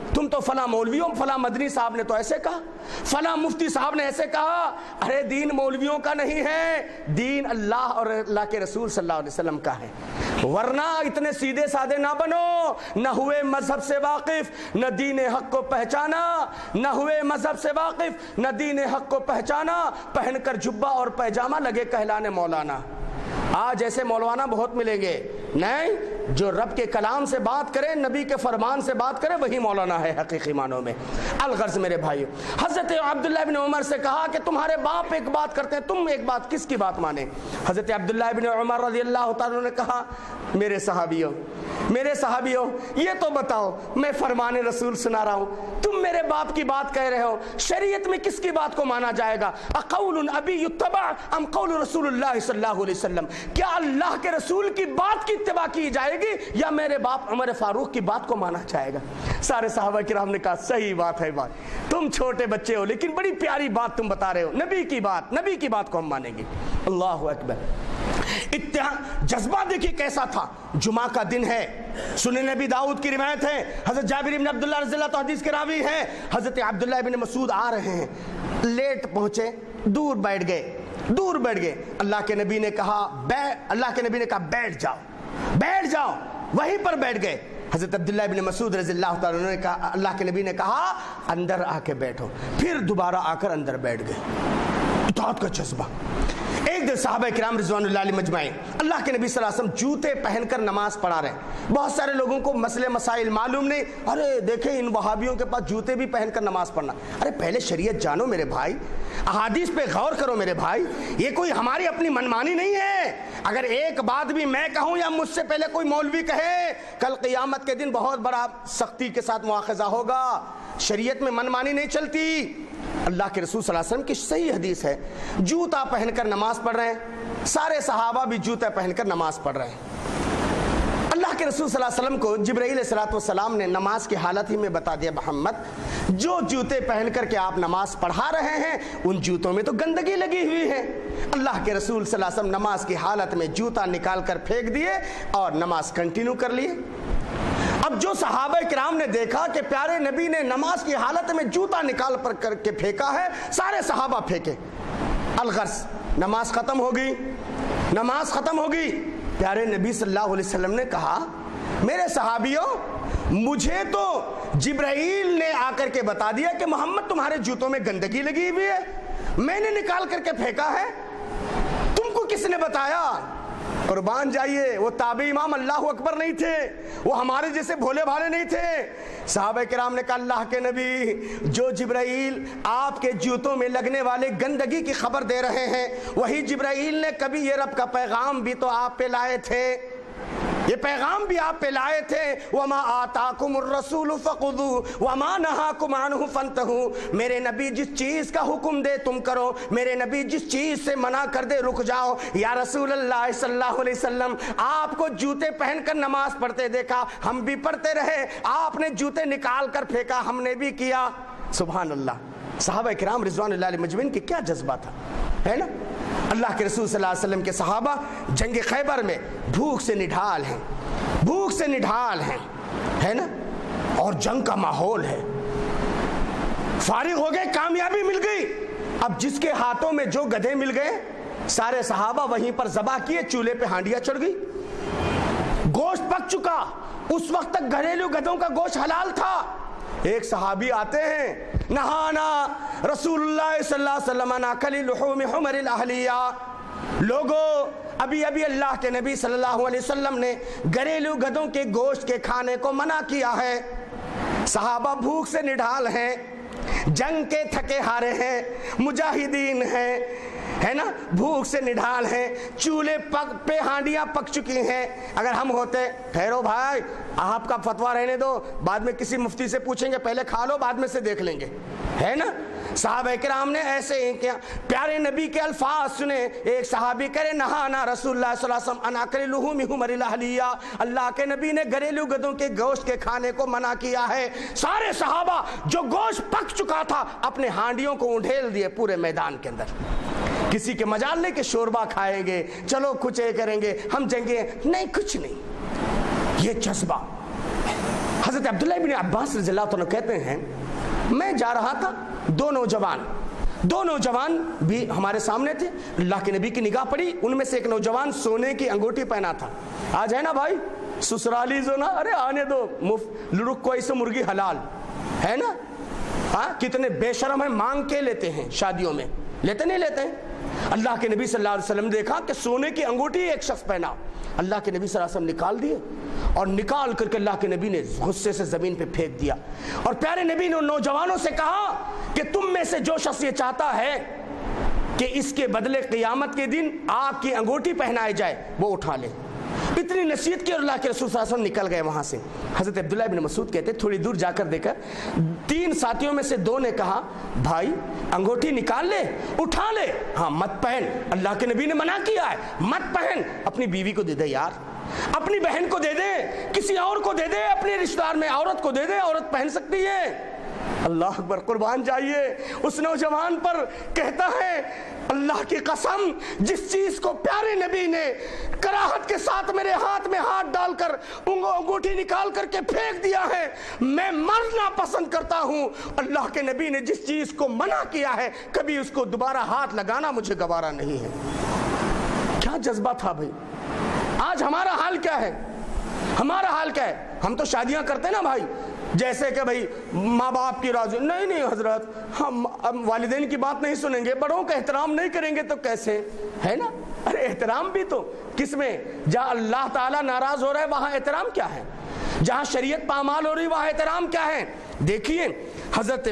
تم تو فلاں مولویوں فلاں مدنی صاحب نے تو ایسے کہا، فلاں مفتی صاحب نے ایسے کہا۔ ارے دین مولویوں کا نہیں ہے، دین اللہ اور اللہ کے رسول صلی اللہ علیہ وسلم کا ہے، ورنہ اتنے سیدھے سادے نہ بنو، نہ ہوئے مذہب سے واقف نہ دین حق کو پہچانا، نہ ہوئے مذہب سے واقف نہ دین حق کو پہچانا، پہن کر جبہ اور پیجامہ لگے کہلانے مولانا۔ آج ایسے مولانا بہت ملیں گے، نہیں، جو رب کے کلام سے بات کرے، نبی کے فرمان سے بات کرے، وہی مولانا ہے حقیقی معنوں میں۔ الغرض میرے بھائیو، حضرت عبداللہ بن عمر سے کہا کہ تمہارے باپ ایک بات کرتے ہیں، تم ایک بات کس کی بات مانے؟ حضرت عبداللہ بن عمر رضی اللہ تعالیٰ نے کہا، میرے صحابیوں یہ تو بتاؤ، میں فرمان رسول سنا رہا ہوں، تم میرے باپ کی بات کہہ رہے ہو، شریعت میں کس کی بات کو مانا جائے گا؟ اقول ابی یتبع ام قول رسول اللہ صلی اللہ علیہ وسلم، کیا اللہ کے رسول کی بات کی اتباع کی جائے گی یا میرے باپ عمر فاروق کی بات کو مانا جائے گا؟ سارے صحابہ کرام نے کہا صحیح بات ہے، بات تم چھوٹے بچے ہو لیکن بڑی پیاری بات تم بتا رہے ہو، نبی کی بات کو ہم مانیں گے۔ اللہ اکبر۔ جذبہ دیکھیے کیسا تھا۔ جمعہ کا دن ہے، سنن نبی داؤد کی روایت ہے، حضرت جابر بن عبداللہ رضی اللہ عنہ حدیث کے راوی ہیں، حضرت عبداللہ بن مسعود آ رہے ہیں، لیٹ پہنچے، دور بیٹھ گئے۔ اللہ کے نبی نے کہا بیٹھ جاؤ، وہیں پر بیٹھ گئے۔ حضرت عبداللہ بن مسعود رضی اللہ تعالیٰ عنہ نے کہا، اللہ کے نبی نے کہا اندر آ کے بیٹھو، پھر دوبارہ آ کر اندر بیٹھ گئے۔ اطاعت کا جذبہ۔ ایک دن صحابہ کرام رضوان اللہ علیہ مجمعین اللہ کے نبی صلی اللہ علیہ وسلم جوتے پہن کر نماز پڑھا رہے ہیں۔ بہت سارے لوگوں کو مسئلے مسائل معلوم نہیں، ارے دیکھیں ان وہابیوں کے پاس جوتے بھی پہن کر نماز پڑھنا۔ ارے پہلے شریعت جانو میرے بھائی، احادیث پہ غور کرو میرے بھائی، یہ کوئی ہماری اپنی منمانی نہیں ہے۔ اگر ایک بات بھی میں کہوں یا مجھ سے پہلے کوئی مولوی کہے، کل قیامت کے دن بہت بڑا سختی کے ساتھ مواخذہ ہوگا۔ شریعت میں منمانی نہیں چلتی۔ اللہ کے رسول صلی اللہ علیہ وسلم کی صحیح حدیث ہے، جوتا پہن کر نماز پڑھ رہے ہیں، سارے صحابہ بھی جوتا پہن کر نماز پڑھ رہے ہیں۔ اللہ کے رسول صلی اللہ علیہ وسلم کو جبرائیل علیہ السلام نے نماز کی حالت ہی میں بتا دیا، محمد جو جوتے پہن کر کے آپ نماز پڑھا رہے ہیں ان جوتوں میں تو گندگی لگی ہوئی ہے۔ اللہ کے رسول صلی اللہ علیہ وسلم نماز کی حالت میں جوتا نکال کر پھینک دیے اور نماز کنٹینیو کر لیے۔ اب جو صحابہ کرام نے دیکھا کہ پیارے نبی نے نماز کی حالت میں جوتا نکال کر کے پھینکا ہے، سارے صحابہ پھینکے۔ الغرض نماز ختم ہو گئی۔ پیارے نبی صلی اللہ علیہ وسلم نے کہا، میرے صحابیوں، مجھے تو جبرائیل نے آ کر کے بتا دیا کہ محمد تمہارے جوتوں میں گندگی لگی ہوئی ہے، میں نے نکال کر کے پھینکا ہے، تم کو کس نے بتایا؟ قربان جائیے، وہ تابعی امام اللہ اکبر نہیں تھے، وہ ہمارے جیسے بھولے بھالے نہیں تھے۔ صحابہ کرام نے کہا، اللہ کے نبی، جو جبرائیل آپ کے جوتوں میں لگنے والے گندگی کی خبر دے رہے ہیں، وہی جبرائیل نے کبھی یہ رب کا پیغام بھی تو آپ پہ لائے تھے، یہ پیغام بھی آپ پہ لائے تھے۔ وَمَا آتَاكُمُ الرَّسُولُ فَخُذُوهُ وَمَا نَهَاكُمْ عَنْهُ فَانْتَهُوا، میرے نبی جس چیز کا حکم دے تم کرو، میرے نبی جس چیز سے منع کر دے رک جاؤ۔ یا رسول اللہ صلی اللہ علیہ وسلم، آپ کو جوتے پہن کر نماز پڑھتے دیکھا، ہم بھی پڑھتے رہے، آپ نے جوتے نکال کر پھینکا، ہم نے بھی کیا۔ سبحان اللہ۔ صحابہ کرام رضوان اللہ علیہ مجمعین کی کیا جذبہ تھا، ہے نا؟ اللہ کے رسول صلی اللہ علیہ وسلم کے صحابہ جنگ خیبر میں بھوک سے نڈھال ہیں، ہے نا؟ اور جنگ کا ماحول ہے، فارغ ہو گئے، کامیابی مل گئی۔ اب جس کے ہاتھوں میں جو گدھے مل گئے، سارے صحابہ وہیں پر ذبح کیے، چولہے پہ ہانڈیاں چڑھ گئی، گوشت پک چکا۔ اس وقت تک گھریلو گدھوں کا گوشت حلال تھا۔ ایک صحابی آتے ہیں، نہانا رسول اللہ صلی اللہ علیہ وسلم ناکلی لحوم حمر الاہلیہ، لوگوں ابھی اللہ کے نبی صلی اللہ علیہ وسلم نے گھریلو گدھوں کے گوشت کے کھانے کو منع کیا ہے۔ صحابہ بھوک سے نڈھال ہیں، جنگ کے تھکے ہارے ہیں، مجاہدین ہیں، ہے نا، بھوک سے نڈھال ہیں، چولہے پہ ہانڈیاں پک چکی ہیں۔ اگر ہم ہوتے، ٹھہرو بھائی، آپ کا فتویٰ رہنے دو، بعد میں کسی مفتی سے پوچھیں گے، پہلے کھا لو بعد میں سے دیکھ لیں گے، ہے نا۔ صحابہ کرام نے ایسے ہی کیا، پیارے نبی کے الفاظ سنے۔ ایک صحابی کرے، نہانا رسول اللہ صلی اللہ علیہ وسلم ان اکل لحوم حمر الاہلیہ، اللہ کے نبی نے گھریلو گدھوں کے گوشت کے کھانے کو منع کیا ہے۔ سارے صحابہ جو گوشت پک چکا تھا اپنے ہانڈیوں کو انڈھیل دیے پورے میدان کے اندر۔ کسی کے مجال نہیں کہ شوربہ کھائیں گے، چلو کچھ کریں گے، ہم جنگیں نہیں، کچھ نہیں۔ یہ جذبہ حضرت عبداللہ ابن عباس رضی اللہ عنہ کہتے ہیں میں جا رہا تھا، دو نوجوان بھی ہمارے سامنے تھے، اللہ کے نبی کی نگاہ پڑی، ان میں سے ایک نوجوان سونے کی انگوٹھی پہنا تھا۔ آج ہے نا بھائی سسرالی جو نا، ارے آنے دو لڑک کوئی سے مرغی حلال ہے نا، ہاں کتنے بے شرم ہیں، مانگ کے لیتے ہیں شادیوں میں، لیتے نہیں لیتے ہیں۔ اللہ کے نبی صلی اللہ علیہ وسلم نے دیکھا کہ سونے کی انگوٹھی ایک شخص پہنا، اللہ کے نبی صلی اللہ علیہ وسلم نکال دیے اور نکال کر کے اللہ کے نبی نے غصے سے زمین پہ پھینک دیا، اور پیارے نبی نے ان نوجوانوں سے کہا کہ تم میں سے جو شخص یہ چاہتا ہے کہ اس کے بدلے قیامت کے دن آگ کی انگوٹھی پہنائے جائے وہ اٹھا لے۔ اتنی نصیحت کی اور اللہ کے رسول صلی اللہ علیہ وسلم نکل گئے وہاں سے۔ حضرت عبداللہ بن مسعود کہتے تھوڑی دور جا کر دیکھا، تین ساتھیوں میں سے دو نے کہا بھائی انگوٹھی نکال لے، اٹھا لے، ہاں مت پہن، اللہ کے نبی نے منع کیا ہے مت پہن، اپنی بیوی کو دے دے یار، اپنی بہن کو دے دے، کسی اور کو دے دے، اپنے رشتہ دار میں عورت کو دے دے، عورت پہن سکتی ہے۔ اللہ اکبر، قربان جائیے اس نوجوان پر، کہتا ہے اللہ کی قسم جس چیز کو پیارے نبی نے کراہت کے ساتھ میرے ہاتھ میں ہاتھ ڈال کر انگوٹھی نکال کر کے پھینک دیا ہے، میں مرنا پسند کرتا ہوں۔ اللہ کے نبی نے جس چیز کو منع کیا ہے کبھی اس کو دوبارہ ہاتھ لگانا مجھے گوارا نہیں ہے۔ کیا جذبہ تھا بھائی۔ آج ہمارا حال کیا ہے؟ ہمارا حال کیا ہے؟ ہم تو شادیاں کرتے ہیں نا بھائی، جیسے کہ بھائی ماں باپ کی راضی، نہیں حضرت ہم والدین کی بات نہیں سنیں گے، بڑوں کا احترام نہیں کریں گے تو کیسے، ہے نا۔ ارے احترام بھی تو کس میں، جہاں اللہ تعالیٰ ناراض ہو رہا ہے وہاں احترام کیا ہے، جہاں شریعت پامال ہو رہی وہاں احترام کیا ہے۔ دیکھیے حضرت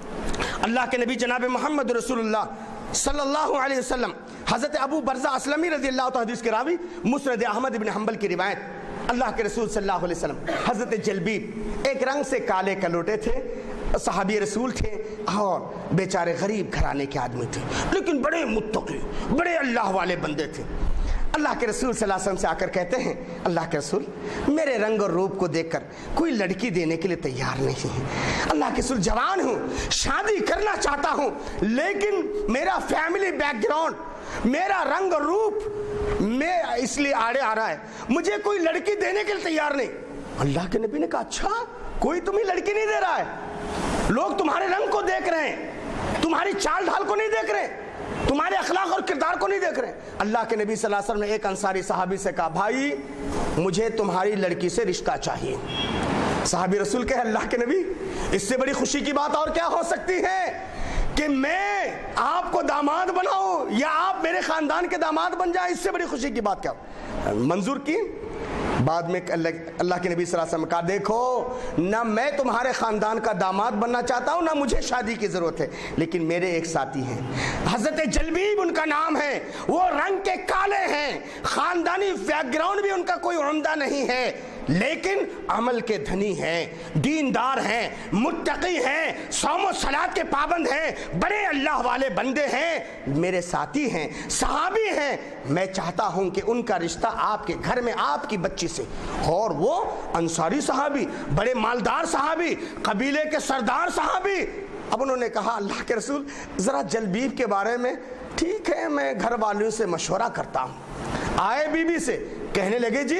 اللہ کے نبی جناب محمد رسول اللہ صلی اللہ علیہ وسلم، حضرت ابو برزہ اسلمی رضی اللہ عنہ حدیث کے راوی، مسند احمد بن حنبل کی روایت، اللہ کے رسول صلی اللہ علیہ وسلم حضرت جلبیب ایک رنگ سے کالے کلوٹے تھے، صحابی رسول تھے اور بیچارے غریب گھرانے کے آدمی تھے، لیکن بڑے متقی، بڑے اللہ والے بندے تھے۔ اللہ کے رسول صلی اللہ علیہ وسلم سے آ کر کہتے ہیں اللہ کے رسول میرے رنگ اور روپ کو دیکھ کر کوئی لڑکی دینے کے لیے تیار نہیں ہے، اللہ کے رسول جوان ہوں، شادی کرنا چاہتا ہوں، لیکن میرا فیملی بیک گراؤنڈ، میرا رنگ اور روپ میں اس لیے آڑے آ رہا ہے، مجھے کوئی لڑکی دینے کے لیے تیار نہیں۔ اللہ کے نبی نے کہا اچھا کوئی تمہیں لڑکی نہیں دے رہا ہے، لوگ تمہارے رنگ کو دیکھ رہے ہیں، تمہاری چال ڈھال کو نہیں دیکھ رہے، تمہارے اخلاق اور کردار کو نہیں دیکھ رہے۔ اللہ کے نبی صلی اللہ علیہ وسلم نے ایک انصاری صحابی سے کہا بھائی مجھے تمہاری لڑکی سے رشتہ چاہیے۔ صحابی رسول کہے اللہ کے نبی اس سے بڑی خوشی کی بات اور کیا ہو سکتی ہے کہ میں آپ کو داماد بناؤں یا آپ میرے خاندان کے داماد بن جائیں، اس سے بڑی خوشی کی بات کیا ہو؟ منظور کی۔ بعد میں اللہ کے نبی صلی اللہ علیہ وسلم کہا دیکھو نہ میں تمہارے خاندان کا داماد بننا چاہتا ہوں نہ مجھے شادی کی ضرورت ہے، لیکن میرے ایک ساتھی ہیں حضرت جلبیب ان کا نام ہے، وہ رنگ کے کالے ہیں، خاندانی بیک گراؤنڈ بھی ان کا کوئی عمدہ نہیں ہے، لیکن عمل کے دھنی ہیں، دیندار ہیں، متقی ہیں، صوم و صلات کے پابند ہیں، بڑے اللہ والے بندے ہیں، میرے ساتھی ہیں، صحابی ہیں، میں چاہتا ہوں کہ ان کا رشتہ آپ کے گھر میں آپ کی بچی سے۔ اور وہ انصاری صحابی، بڑے مالدار صحابی، قبیلے کے سردار صحابی۔ اب انہوں نے کہا اللہ کے رسول ذرا جلبیب کے بارے میں ٹھیک ہے میں گھر والوں سے مشورہ کرتا ہوں۔ آئے بیوی سے کہنے لگے جی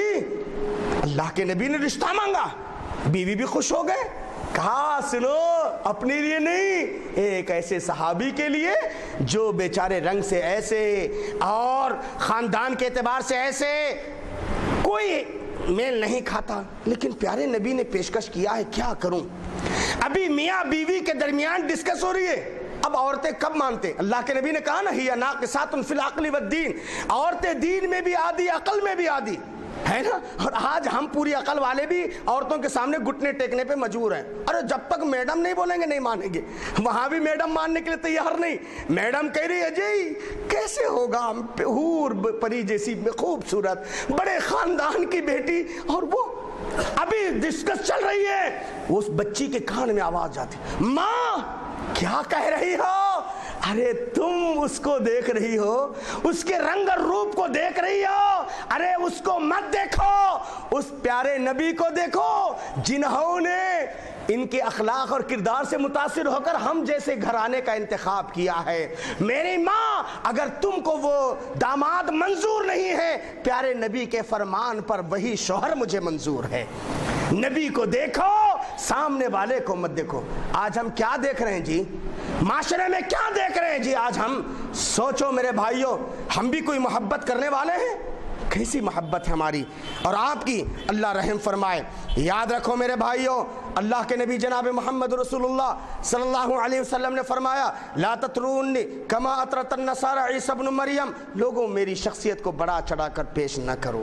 اللہ کے نبی نے رشتہ مانگا، بیوی بھی خوش ہو گئے، کہا سنو اپنے لیے نہیں، ایک ایسے صحابی کے لیے جو بیچارے رنگ سے ایسے اور خاندان کے اعتبار سے ایسے کوئی میل نہیں کھاتا، لیکن پیارے نبی نے پیشکش کیا ہے کیا کروں۔ ابھی میاں بیوی کے درمیان ڈسکس ہو رہی ہے، اب عورتیں کب مانتے؟ اللہ کے نبی نے کہا نا ہی ناقصات فی العقل والدین، عورتیں دین میں بھی آدھی عقل میں بھی آدھی ہے نا۔ اور آج ہم پوری عقل والے بھی عورتوں کے سامنے گھٹنے ٹیکنے پہ مجبور ہیں، ارے جب تک میڈم نہیں بولیں گے نہیں مانیں گے، وہاں بھی میڈم ماننے کے لیے تیار نہیں، میڈم کہہ رہی ہے جی کیسے ہوگا، حور پری جیسی خوبصورت بڑے خاندان کی بیٹی، اور وہ ابھی ڈسکس چل رہی ہے، اس بچی کے کان میں آواز جاتی ماں کیا کہہ رہی ہو؟ ارے تم اس کو دیکھ رہی ہو، اس کے رنگ اور روپ کو دیکھ رہی ہو، ارے اس کو مت دیکھو، اس پیارے نبی کو دیکھو جنہوں نے ان کے اخلاق اور کردار سے متاثر ہو کر ہم جیسے گھرانے کا انتخاب کیا ہے۔ میری ماں اگر تم کو وہ داماد منظور نہیں ہے، پیارے نبی کے فرمان پر وہی شوہر مجھے منظور ہے۔ نبی کو دیکھو سامنے والے کو مت دیکھو۔ آج ہم کیا دیکھ رہے ہیں جی؟ معاشرے میں کیا دیکھ رہے ہیں جی آج ہم؟ سوچو میرے بھائیوں، ہم بھی کوئی محبت کرنے والے ہیں؟ کیسی محبت ہے ہماری اور آپ کی، اللہ رحم فرمائے۔ یاد رکھو میرے بھائیوں، اللہ کے نبی جناب محمد رسول اللہ صلی اللہ علیہ وسلم نے فرمایا لا تطرونی کما اطرت النصارى عیسی ابن مریم، لوگوں میری شخصیت کو بڑا چڑھا کر پیش نہ کرو،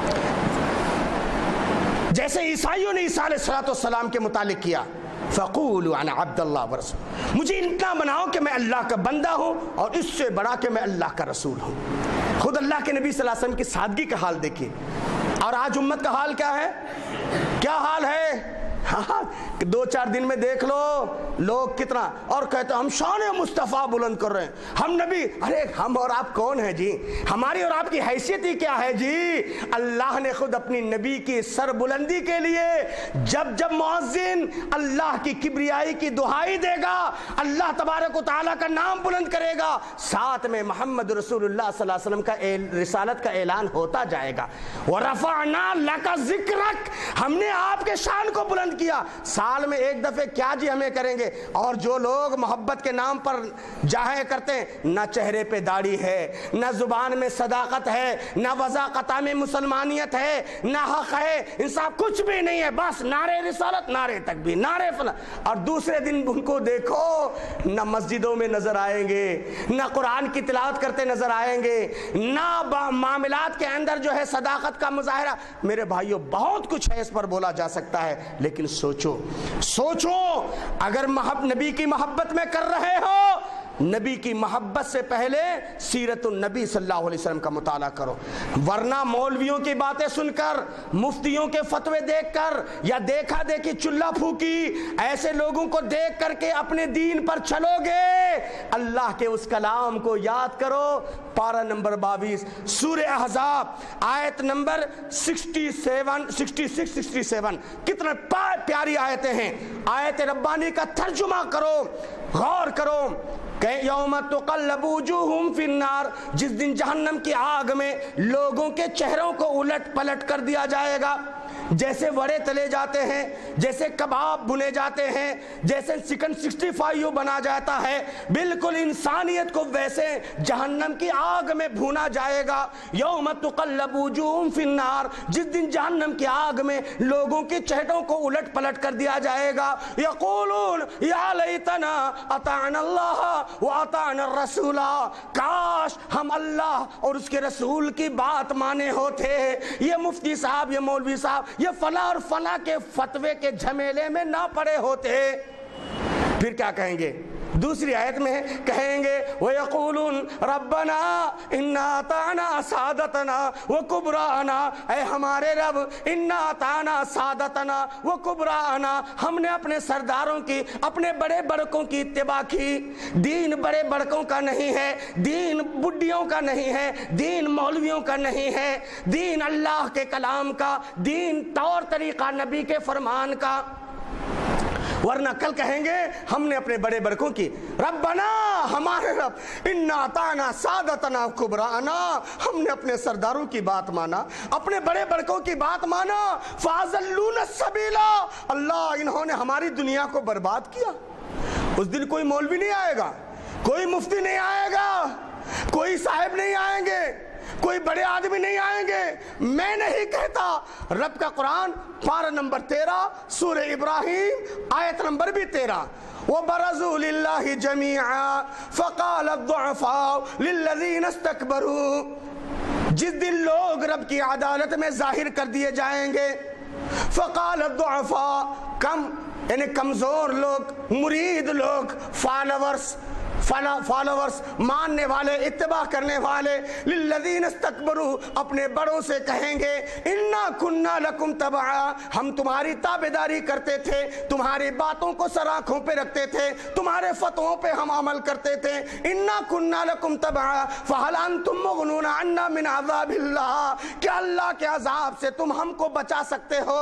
جیسے عیسائیوں نے عیسیٰ علیہ السلام کے متعلق کیا۔ فقولوا انا عبد اللہ ورسول، مجھے اتنا بناؤ کہ میں اللہ کا بندہ ہوں اور اس سے بڑا کہ میں اللہ کا رسول ہوں۔ خود اللہ کے نبی صلی اللہ علیہ وسلم کی سادگی کا حال دیکھیے، اور آج امت کا حال کیا ہے؟ کیا حال ہے؟ دو چار دن میں دیکھ لو لوگ کتنا، اور کہتے ہیں ہم شان مصطفیٰ بلند کر رہے ہیں، ہم نبی۔ ارے ہم اور آپ کون ہیں جی؟ ہماری اور آپ کی حیثیت ہی کیا ہے جی؟ اللہ نے خود اپنی نبی کی سر بلندی کے لیے جب مؤذن اللہ کی کبریائی کی دہائی دے گا، اللہ تبارک و تعالیٰ کا نام بلند کرے گا، ساتھ میں محمد رسول اللہ صلی اللہ علیہ وسلم کا رسالت کا اعلان ہوتا جائے گا۔ وَرَفَعْنَا لَكَ ذِكْرَكَ، ہم نے آپ کے شان کو بلند کیا۔ سال میں ایک دفعہ کیا جی ہمیں کریں گے؟ اور جو لوگ محبت کے نام پر جاہے کرتے ہیں، نہ چہرے پہ داڑھی ہے، نہ زبان میں صداقت ہے، نہ وضاقت میں مسلمانیت ہے، نہ حق ہے، انصاف کچھ بھی نہیں ہے، بس نعرے رسالت، نعرے تکبیر، نعرے فلاں، اور دوسرے دن ان کو دیکھو نہ مسجدوں میں نظر آئیں گے، نہ قرآن کی تلاوت کرتے نظر آئیں گے، نہ معاملات کے اندر جو ہے صداقت کا مظاہرہ۔ میرے بھائیوں بہت کچھ ہے اس پر بولا جا سکتا ہے، لیکن سوچو اگر نبی کی محبت میں کر رہے ہو، نبی کی محبت سے پہلے سیرت النبی صلی اللہ علیہ وسلم کا مطالعہ کرو، ورنہ مولویوں کی باتیں سن کر، مفتیوں کے فتوے دیکھ کر، یا دیکھا دیکھی چلہ پھوکی ایسے لوگوں کو دیکھ کر کے اپنے دین پر چلو گے۔ اللہ کے اس کلام کو یاد کرو، پارہ نمبر 22 سورہ احزاب آیت نمبر 66-67، کتنے پیاری آیتیں ہیں۔ آیت ربانی کا ترجمہ کرو، غور کرو کہ یوم تقلب وجوہہم فی النار، جس دن جہنم کی آگ میں لوگوں کے چہروں کو الٹ پلٹ کر دیا جائے گا، جیسے وڑے تلے جاتے ہیں، جیسے کباب بنے جاتے ہیں، جیسے چکن 65 بنا جاتا ہے، بالکل انسانیت کو ویسے جہنم کی آگ میں بھونا جائے گا۔ یوم تقلب وجوہہم فی النار، جس دن جہنم کی آگ میں لوگوں کے چہروں کو الٹ پلٹ کر دیا جائے گا۔ یقولون یا لیتنا اطعنا اللہ واطعنا الرسول، کاش ہم اللہ اور اس کے رسول کی بات مانے ہوتے۔ یہ مفتی صاحب، یہ مولوی صاحب، یہ فلاں اور فلاں کے فتوے کے جھمیلے میں نہ پڑے ہوتے۔ پھر کیا کہیں گے؟ دوسری آیت میں کہیں گے وَيَقُولُونَ رَبَّنَا إِنَّا أَطَعْنَا سَادَتَنَا وَكُبْرَاءَنَا، اے ہمارے رب، إِنَّا أَطَعْنَا سَادَتَنَا وَكُبْرَاءَنَا، ہم نے اپنے سرداروں کی، اپنے بڑے بڑکوں کی اتباع کی۔ دین بڑے بڑکوں کا نہیں ہے، دین بڈھیوں کا نہیں ہے، دین مولویوں کا نہیں ہے، دین اللہ کے کلام کا، دین طور طریقہ نبی کے فرمان کا۔ ورنہ کل کہیں گے ہم نے اپنے بڑے بڑکوں کی، ربنا، ہمارے رب، انا اطعنا سادتنا کبرانا، ہم نے اپنے سرداروں کی بات مانا، اپنے بڑے بڑکوں کی بات مانا، فاضلون السبیلا، اللہ انہوں نے ہماری دنیا کو برباد کیا۔ اس دن کوئی مولوی نہیں آئے گا، کوئی مفتی نہیں آئے گا، کوئی صاحب نہیں آئیں گے، کوئی بڑے آدمی نہیں آئیں گے، میں نہیں کہتا۔ رب کا قرآن پارہ نمبر 13 سورہ ابراہیم آیت نمبر بھی 13، وَبَرَزُوا لِلَّهِ جَمِيعًا فَقَالَ الضُّعَفَاءُ لِلَّذِينَ اسْتَكْبَرُوا، جس دن لوگ رب کی عدالت میں ظاہر کر دیے جائیں گے، فَقَالَ الضُّعَفَاءُ، کم یعنی کمزور لوگ، مرید لوگ، فالورز ماننے والے، اتباع کرنے والے، للذین استکبروا، اپنے بڑوں سے کہیں گے انا کننا لکم تبعا، ہم تمہاری تابعداری کرتے تھے، تمہاری باتوں کو سر آنکھوں پہ رکھتے تھے، تمہارے فتووں پہ ہم عمل کرتے تھے، انا کننا لکم تبعا فہل انتم مغنون عنا من عذاب اللہ، کیا اللہ کے عذاب سے تم ہم کو بچا سکتے ہو؟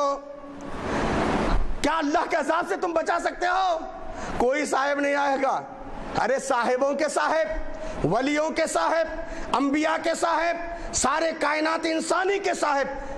کیا اللہ کے عذاب سے تم بچا سکتے ہو؟ کوئی صاحب نہیں آئے گا۔ ارے صاحبوں کے صاحب، ولیوں کے صاحب، انبیاء کے صاحب، سارے کائنات انسانی کے صاحب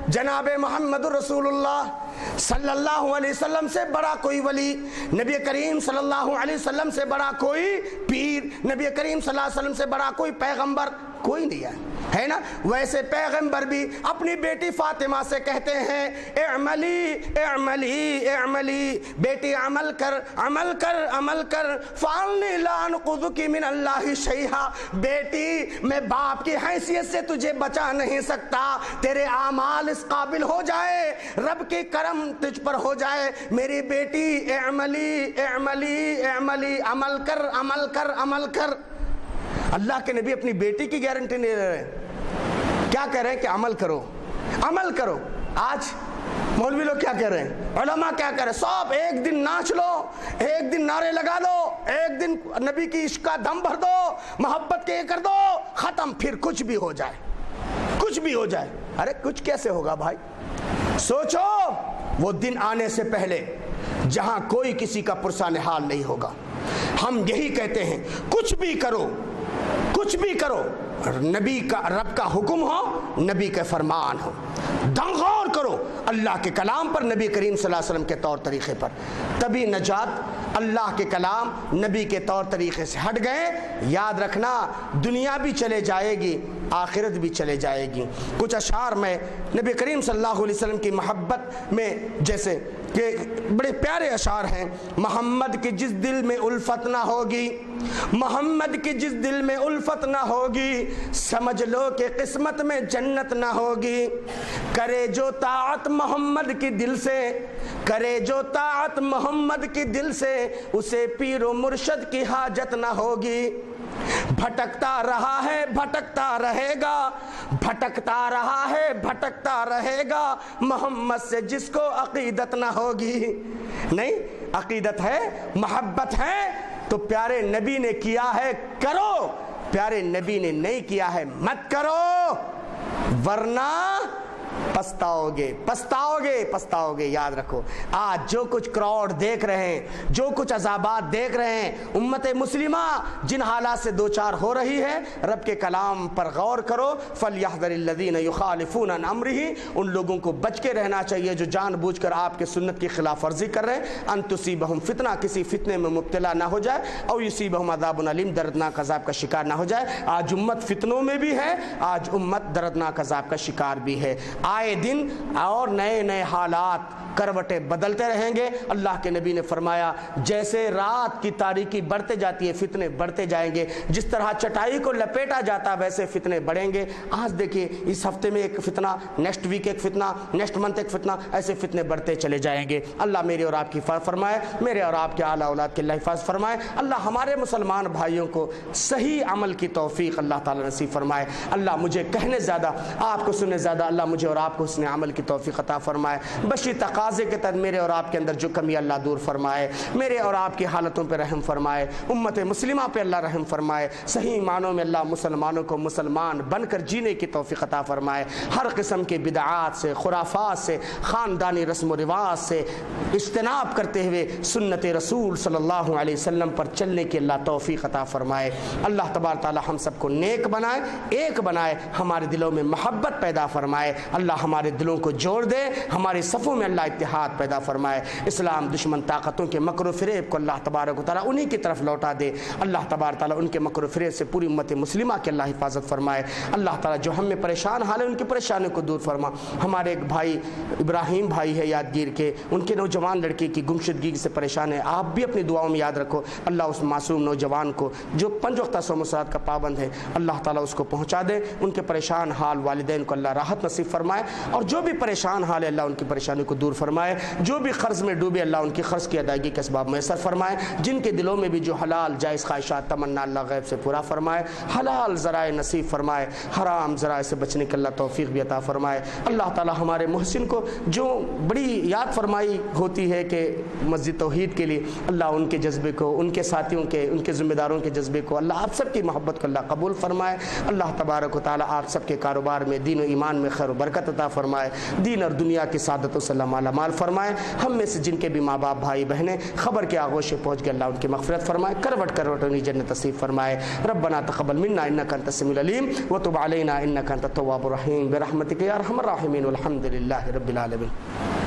जनाब मोहम्मद रसूलुल्लाह सल्लल्लाहु अलैहि वसल्लम से बड़ा कोई वली, नबी करीम सल्लल्लाहु अलैहि वसल्लम से बड़ा कोई पीर, नबी करीम सल्लल्लाहु अलैहि वसल्लम से बड़ा कोई पैगंबर कोई नहीं है ना। वैसे पैगंबर भी अपनी बेटी फातिमा से कहते हैं इअमली इअमली इअमली, बेटी अमल कर अमल कर अमल कर, फालनी ला अनकुज़ुकी मिन अल्लाहि शैआ, बेटी मैं बाप की हैसियत से तुझे बचा नहीं सकता, तेरे आमाल इस काबिल हो जाए, रब के करम तुझ पर हो जाए, मेरी बेटी इअमली इअमली इअमली, अमल कर अमल कर अमल कर। अल्लाह के नबी अपनी बेटी की गारंटी नहीं ले रहे, क्या कह रहे हैं कि अमल करो अमल करो। आज मौलवी लोग क्या कह रहे हैं, उलमा क्या कह रहे हैं, सब एक दिन नाच लो, एक दिन नारे लगा दो, एक दिन नबी की इश्क का दम भर दो, मोहब्बत के कर दो, खत्म, फिर कुछ भी हो जाए, कुछ भी हो जाए। अरे कुछ कैसे होगा भाई, सोचो वो दिन आने से पहले जहां कोई किसी का पुरसान हाल नहीं होगा। हम यही कहते हैं कुछ भी करो, कुछ भी करो, नबी का रब का हुक्म हो, नबी के फरमान हो, गौर करो अल्लाह के कलाम पर, नबी करीम सल्लल्लाहु अलैहि वसल्लम के तौर तरीक़े पर, तभी नजात। अल्लाह के कलाम नबी के तौर तरीक़े से हट गए, याद रखना दुनिया भी चले जाएगी, आखिरत भी चले जाएगी। कुछ अशार में नबी करीम सल्लल्लाहु अलैहि वसल्लम की मोहब्बत में, जैसे कि बड़े प्यारे अशार हैं, मोहम्मद की जिस दिल में उल्फत ना होगी, मोहम्मद की जिस दिल में उल्फत ना होगी, समझ लो कि किस्मत में जन्नत ना होगी। करे जो ताअत मोहम्मद की दिल से, करे जो ताअत मोहम्मद की दिल से, उसे पीरो मुर्शद की हाजत ना होगी। भटकता रहा है भटकता रहेगा, भटकता रहा है भटकता रहेगा, मोहम्मद से जिसको अकीदत ना होगी। नहीं, अकीदत है, मोहब्बत है तो प्यारे नबी ने किया है करो, प्यारे नबी ने नहीं किया है मत करो, वरना पछताओगे पछताओगे पछताओगे। याद रखो, आज जो कुछ क्राउड देख रहे हैं, जो कुछ अजाबात देख रहे हैं, उम्मत मुस्लिमा जिन हालात से दो चार हो रही है, रब के कलाम पर गौर करो। फलयहज़रिल्लज़ीना युखालिफून अन अम्रिही, उन लोगों को बच के रहना चाहिए जो जानबूझकर आपके सुन्नत की खिलाफ वर्जी कर रहे हैं। अन तुसीबहुम फितना, किसी फितने में मुब्तला ना हो जाए, और युसीबहुम अज़ाबुन अलीम, दर्दनाक अज़ाब का शिकार ना हो जाए। आज उम्मत फितनों में भी है, आज उम्मत दर्दनाक अज़ाब का शिकार भी है। आए दिन और नए नए हालात, करवटें बदलते रहेंगे। अल्लाह के नबी ने फरमाया जैसे रात की तारीकी बढ़ते जाती है, फितने बढ़ते जाएंगे, जिस तरह चटाई को लपेटा जाता वैसे फितने बढ़ेंगे। आज देखिए इस हफ्ते में एक फितना, नेक्स्ट वीक एक फितना, नेक्स्ट मंथ एक फितना, ऐसे फितने बढ़ते चले जाएंगे। अल्लाह मेरे और आपकी हिफाज़त फरमाए, मेरे और आपके आला औलाद की हिफाज़त फरमाए। अल्लाह हमारे मुसलमान भाइयों को सही अमल की तौफीक अल्लाह ताला नसीब फरमाए। अल्लाह मुझे कहने ज़्यादा, आपको सुनने ज़्यादा, अल्लाह मुझे और आपको उसने अमल की तौफीक अता फरमाए। बशी तकाज़े के तहत मेरे और आपके अंदर जो कमी अल्लाह दूर फरमाए, मेरे और आपकी हालतों पर रहम फरमाए, उम्मत मुस्लिमा पे अल्लाह रहम फरमाए। सही मानों में अल्लाह मुसलमानों को मुसलमान बनकर जीने की तौफीक अता फरमाए। हर किस्म के बिदआत से, खुराफात से, ख़ानदानी रस्म व रिवाज से इज्तिनाब करते हुए सुन्नत रसूल सल्लल्लाहु अलैहि वसल्लम पर चलने की अल्लाह तौफीक अता फरमाए। अल्लाह तबारक तआला हम सबको नेक बनाए, एक बनाए, हमारे दिलों में मोहब्बत पैदा फरमाए। अल्लाह हमारे दिलों को जोड़ दे, हमारे सफ़ों में अल्लाह इत्तिहाद पैदा फरमाए। इस्लाम दुश्मन ताकतों के मकर फ़रेब को अल्लाह तबारक व तआला उन्हीं की तरफ लौटा दे। अल्लाह तबारक तआला उनके मकर फ़रेब से पूरी उम्मत मुस्लिमा की अल्लाह हिफाजत फरमाए। अल्लाह ताला जो हम में परेशान हाल है उनकी परेशानियों को दूर फरमा। हमारे एक भाई इब्राहिम भाई है यादगीर के, उनके नौजवान लड़के की गुमशुदगी से परेशान है, आप भी अपनी दुआओं में याद रखो। अल्लाह उस मासूम नौजवान को जो 5 वक्त सौम सलात का पाबंद है, अल्लाह ताला उसको पहुँचा दे। उनके परेशान हाल वालिदैन को अल्लाह राहत नसीब फरमाए, और जो भी परेशान हाल है अल्लाह उनकी परेशानी को दूर फरमाए। जो भी कर्ज में डूबे अल्लाह उनकी कर्ज की अदायगी के असबाब मैसर फरमाए। जिनके दिलों में भी जो हलाल जायज़ ख्वाहिशात तमन्ना अल्लाह गैब से पूरा फरमाए। हलाल ज़राए नसीब फरमाए, हराम ज़राए से बचने की अल्लाह तौफीक भी अता फरमाए। अल्लाह ताला हमारे मुहसिन को जो बड़ी याद फरमाई होती है कि मस्जिद तौहीद के लिए, अल्लाह उनके जज्बे को, उनके साथियों के, उनके ज़िम्मेदारों के जज्बे को, अल्लाह आप सब की मोहब्बत को अल्लाह कबूल फरमाए। अल्लाह तबारक व तआला आप सब کے کاروبار میں، دین و ایمان میں خیر و برکت عطا فرمائے، دین اور دنیا کی سعادتوں سے اللہ مالا مال فرمائے۔ ہم میں سے جن کے بھی ماں باپ بھائی بہنیں خبر کے آغوش پہنچ گئے، اللہ ان کی مغفرت فرمائے، کروٹ کروٹ انہیں جنت نصیب فرمائے۔ ربنا تقبل منا انک انت السمیع العلیم وتب علینا انک انت التواب الرحیم برحمتک یا ارحم الراحمین والحمد للہ رب العالمین۔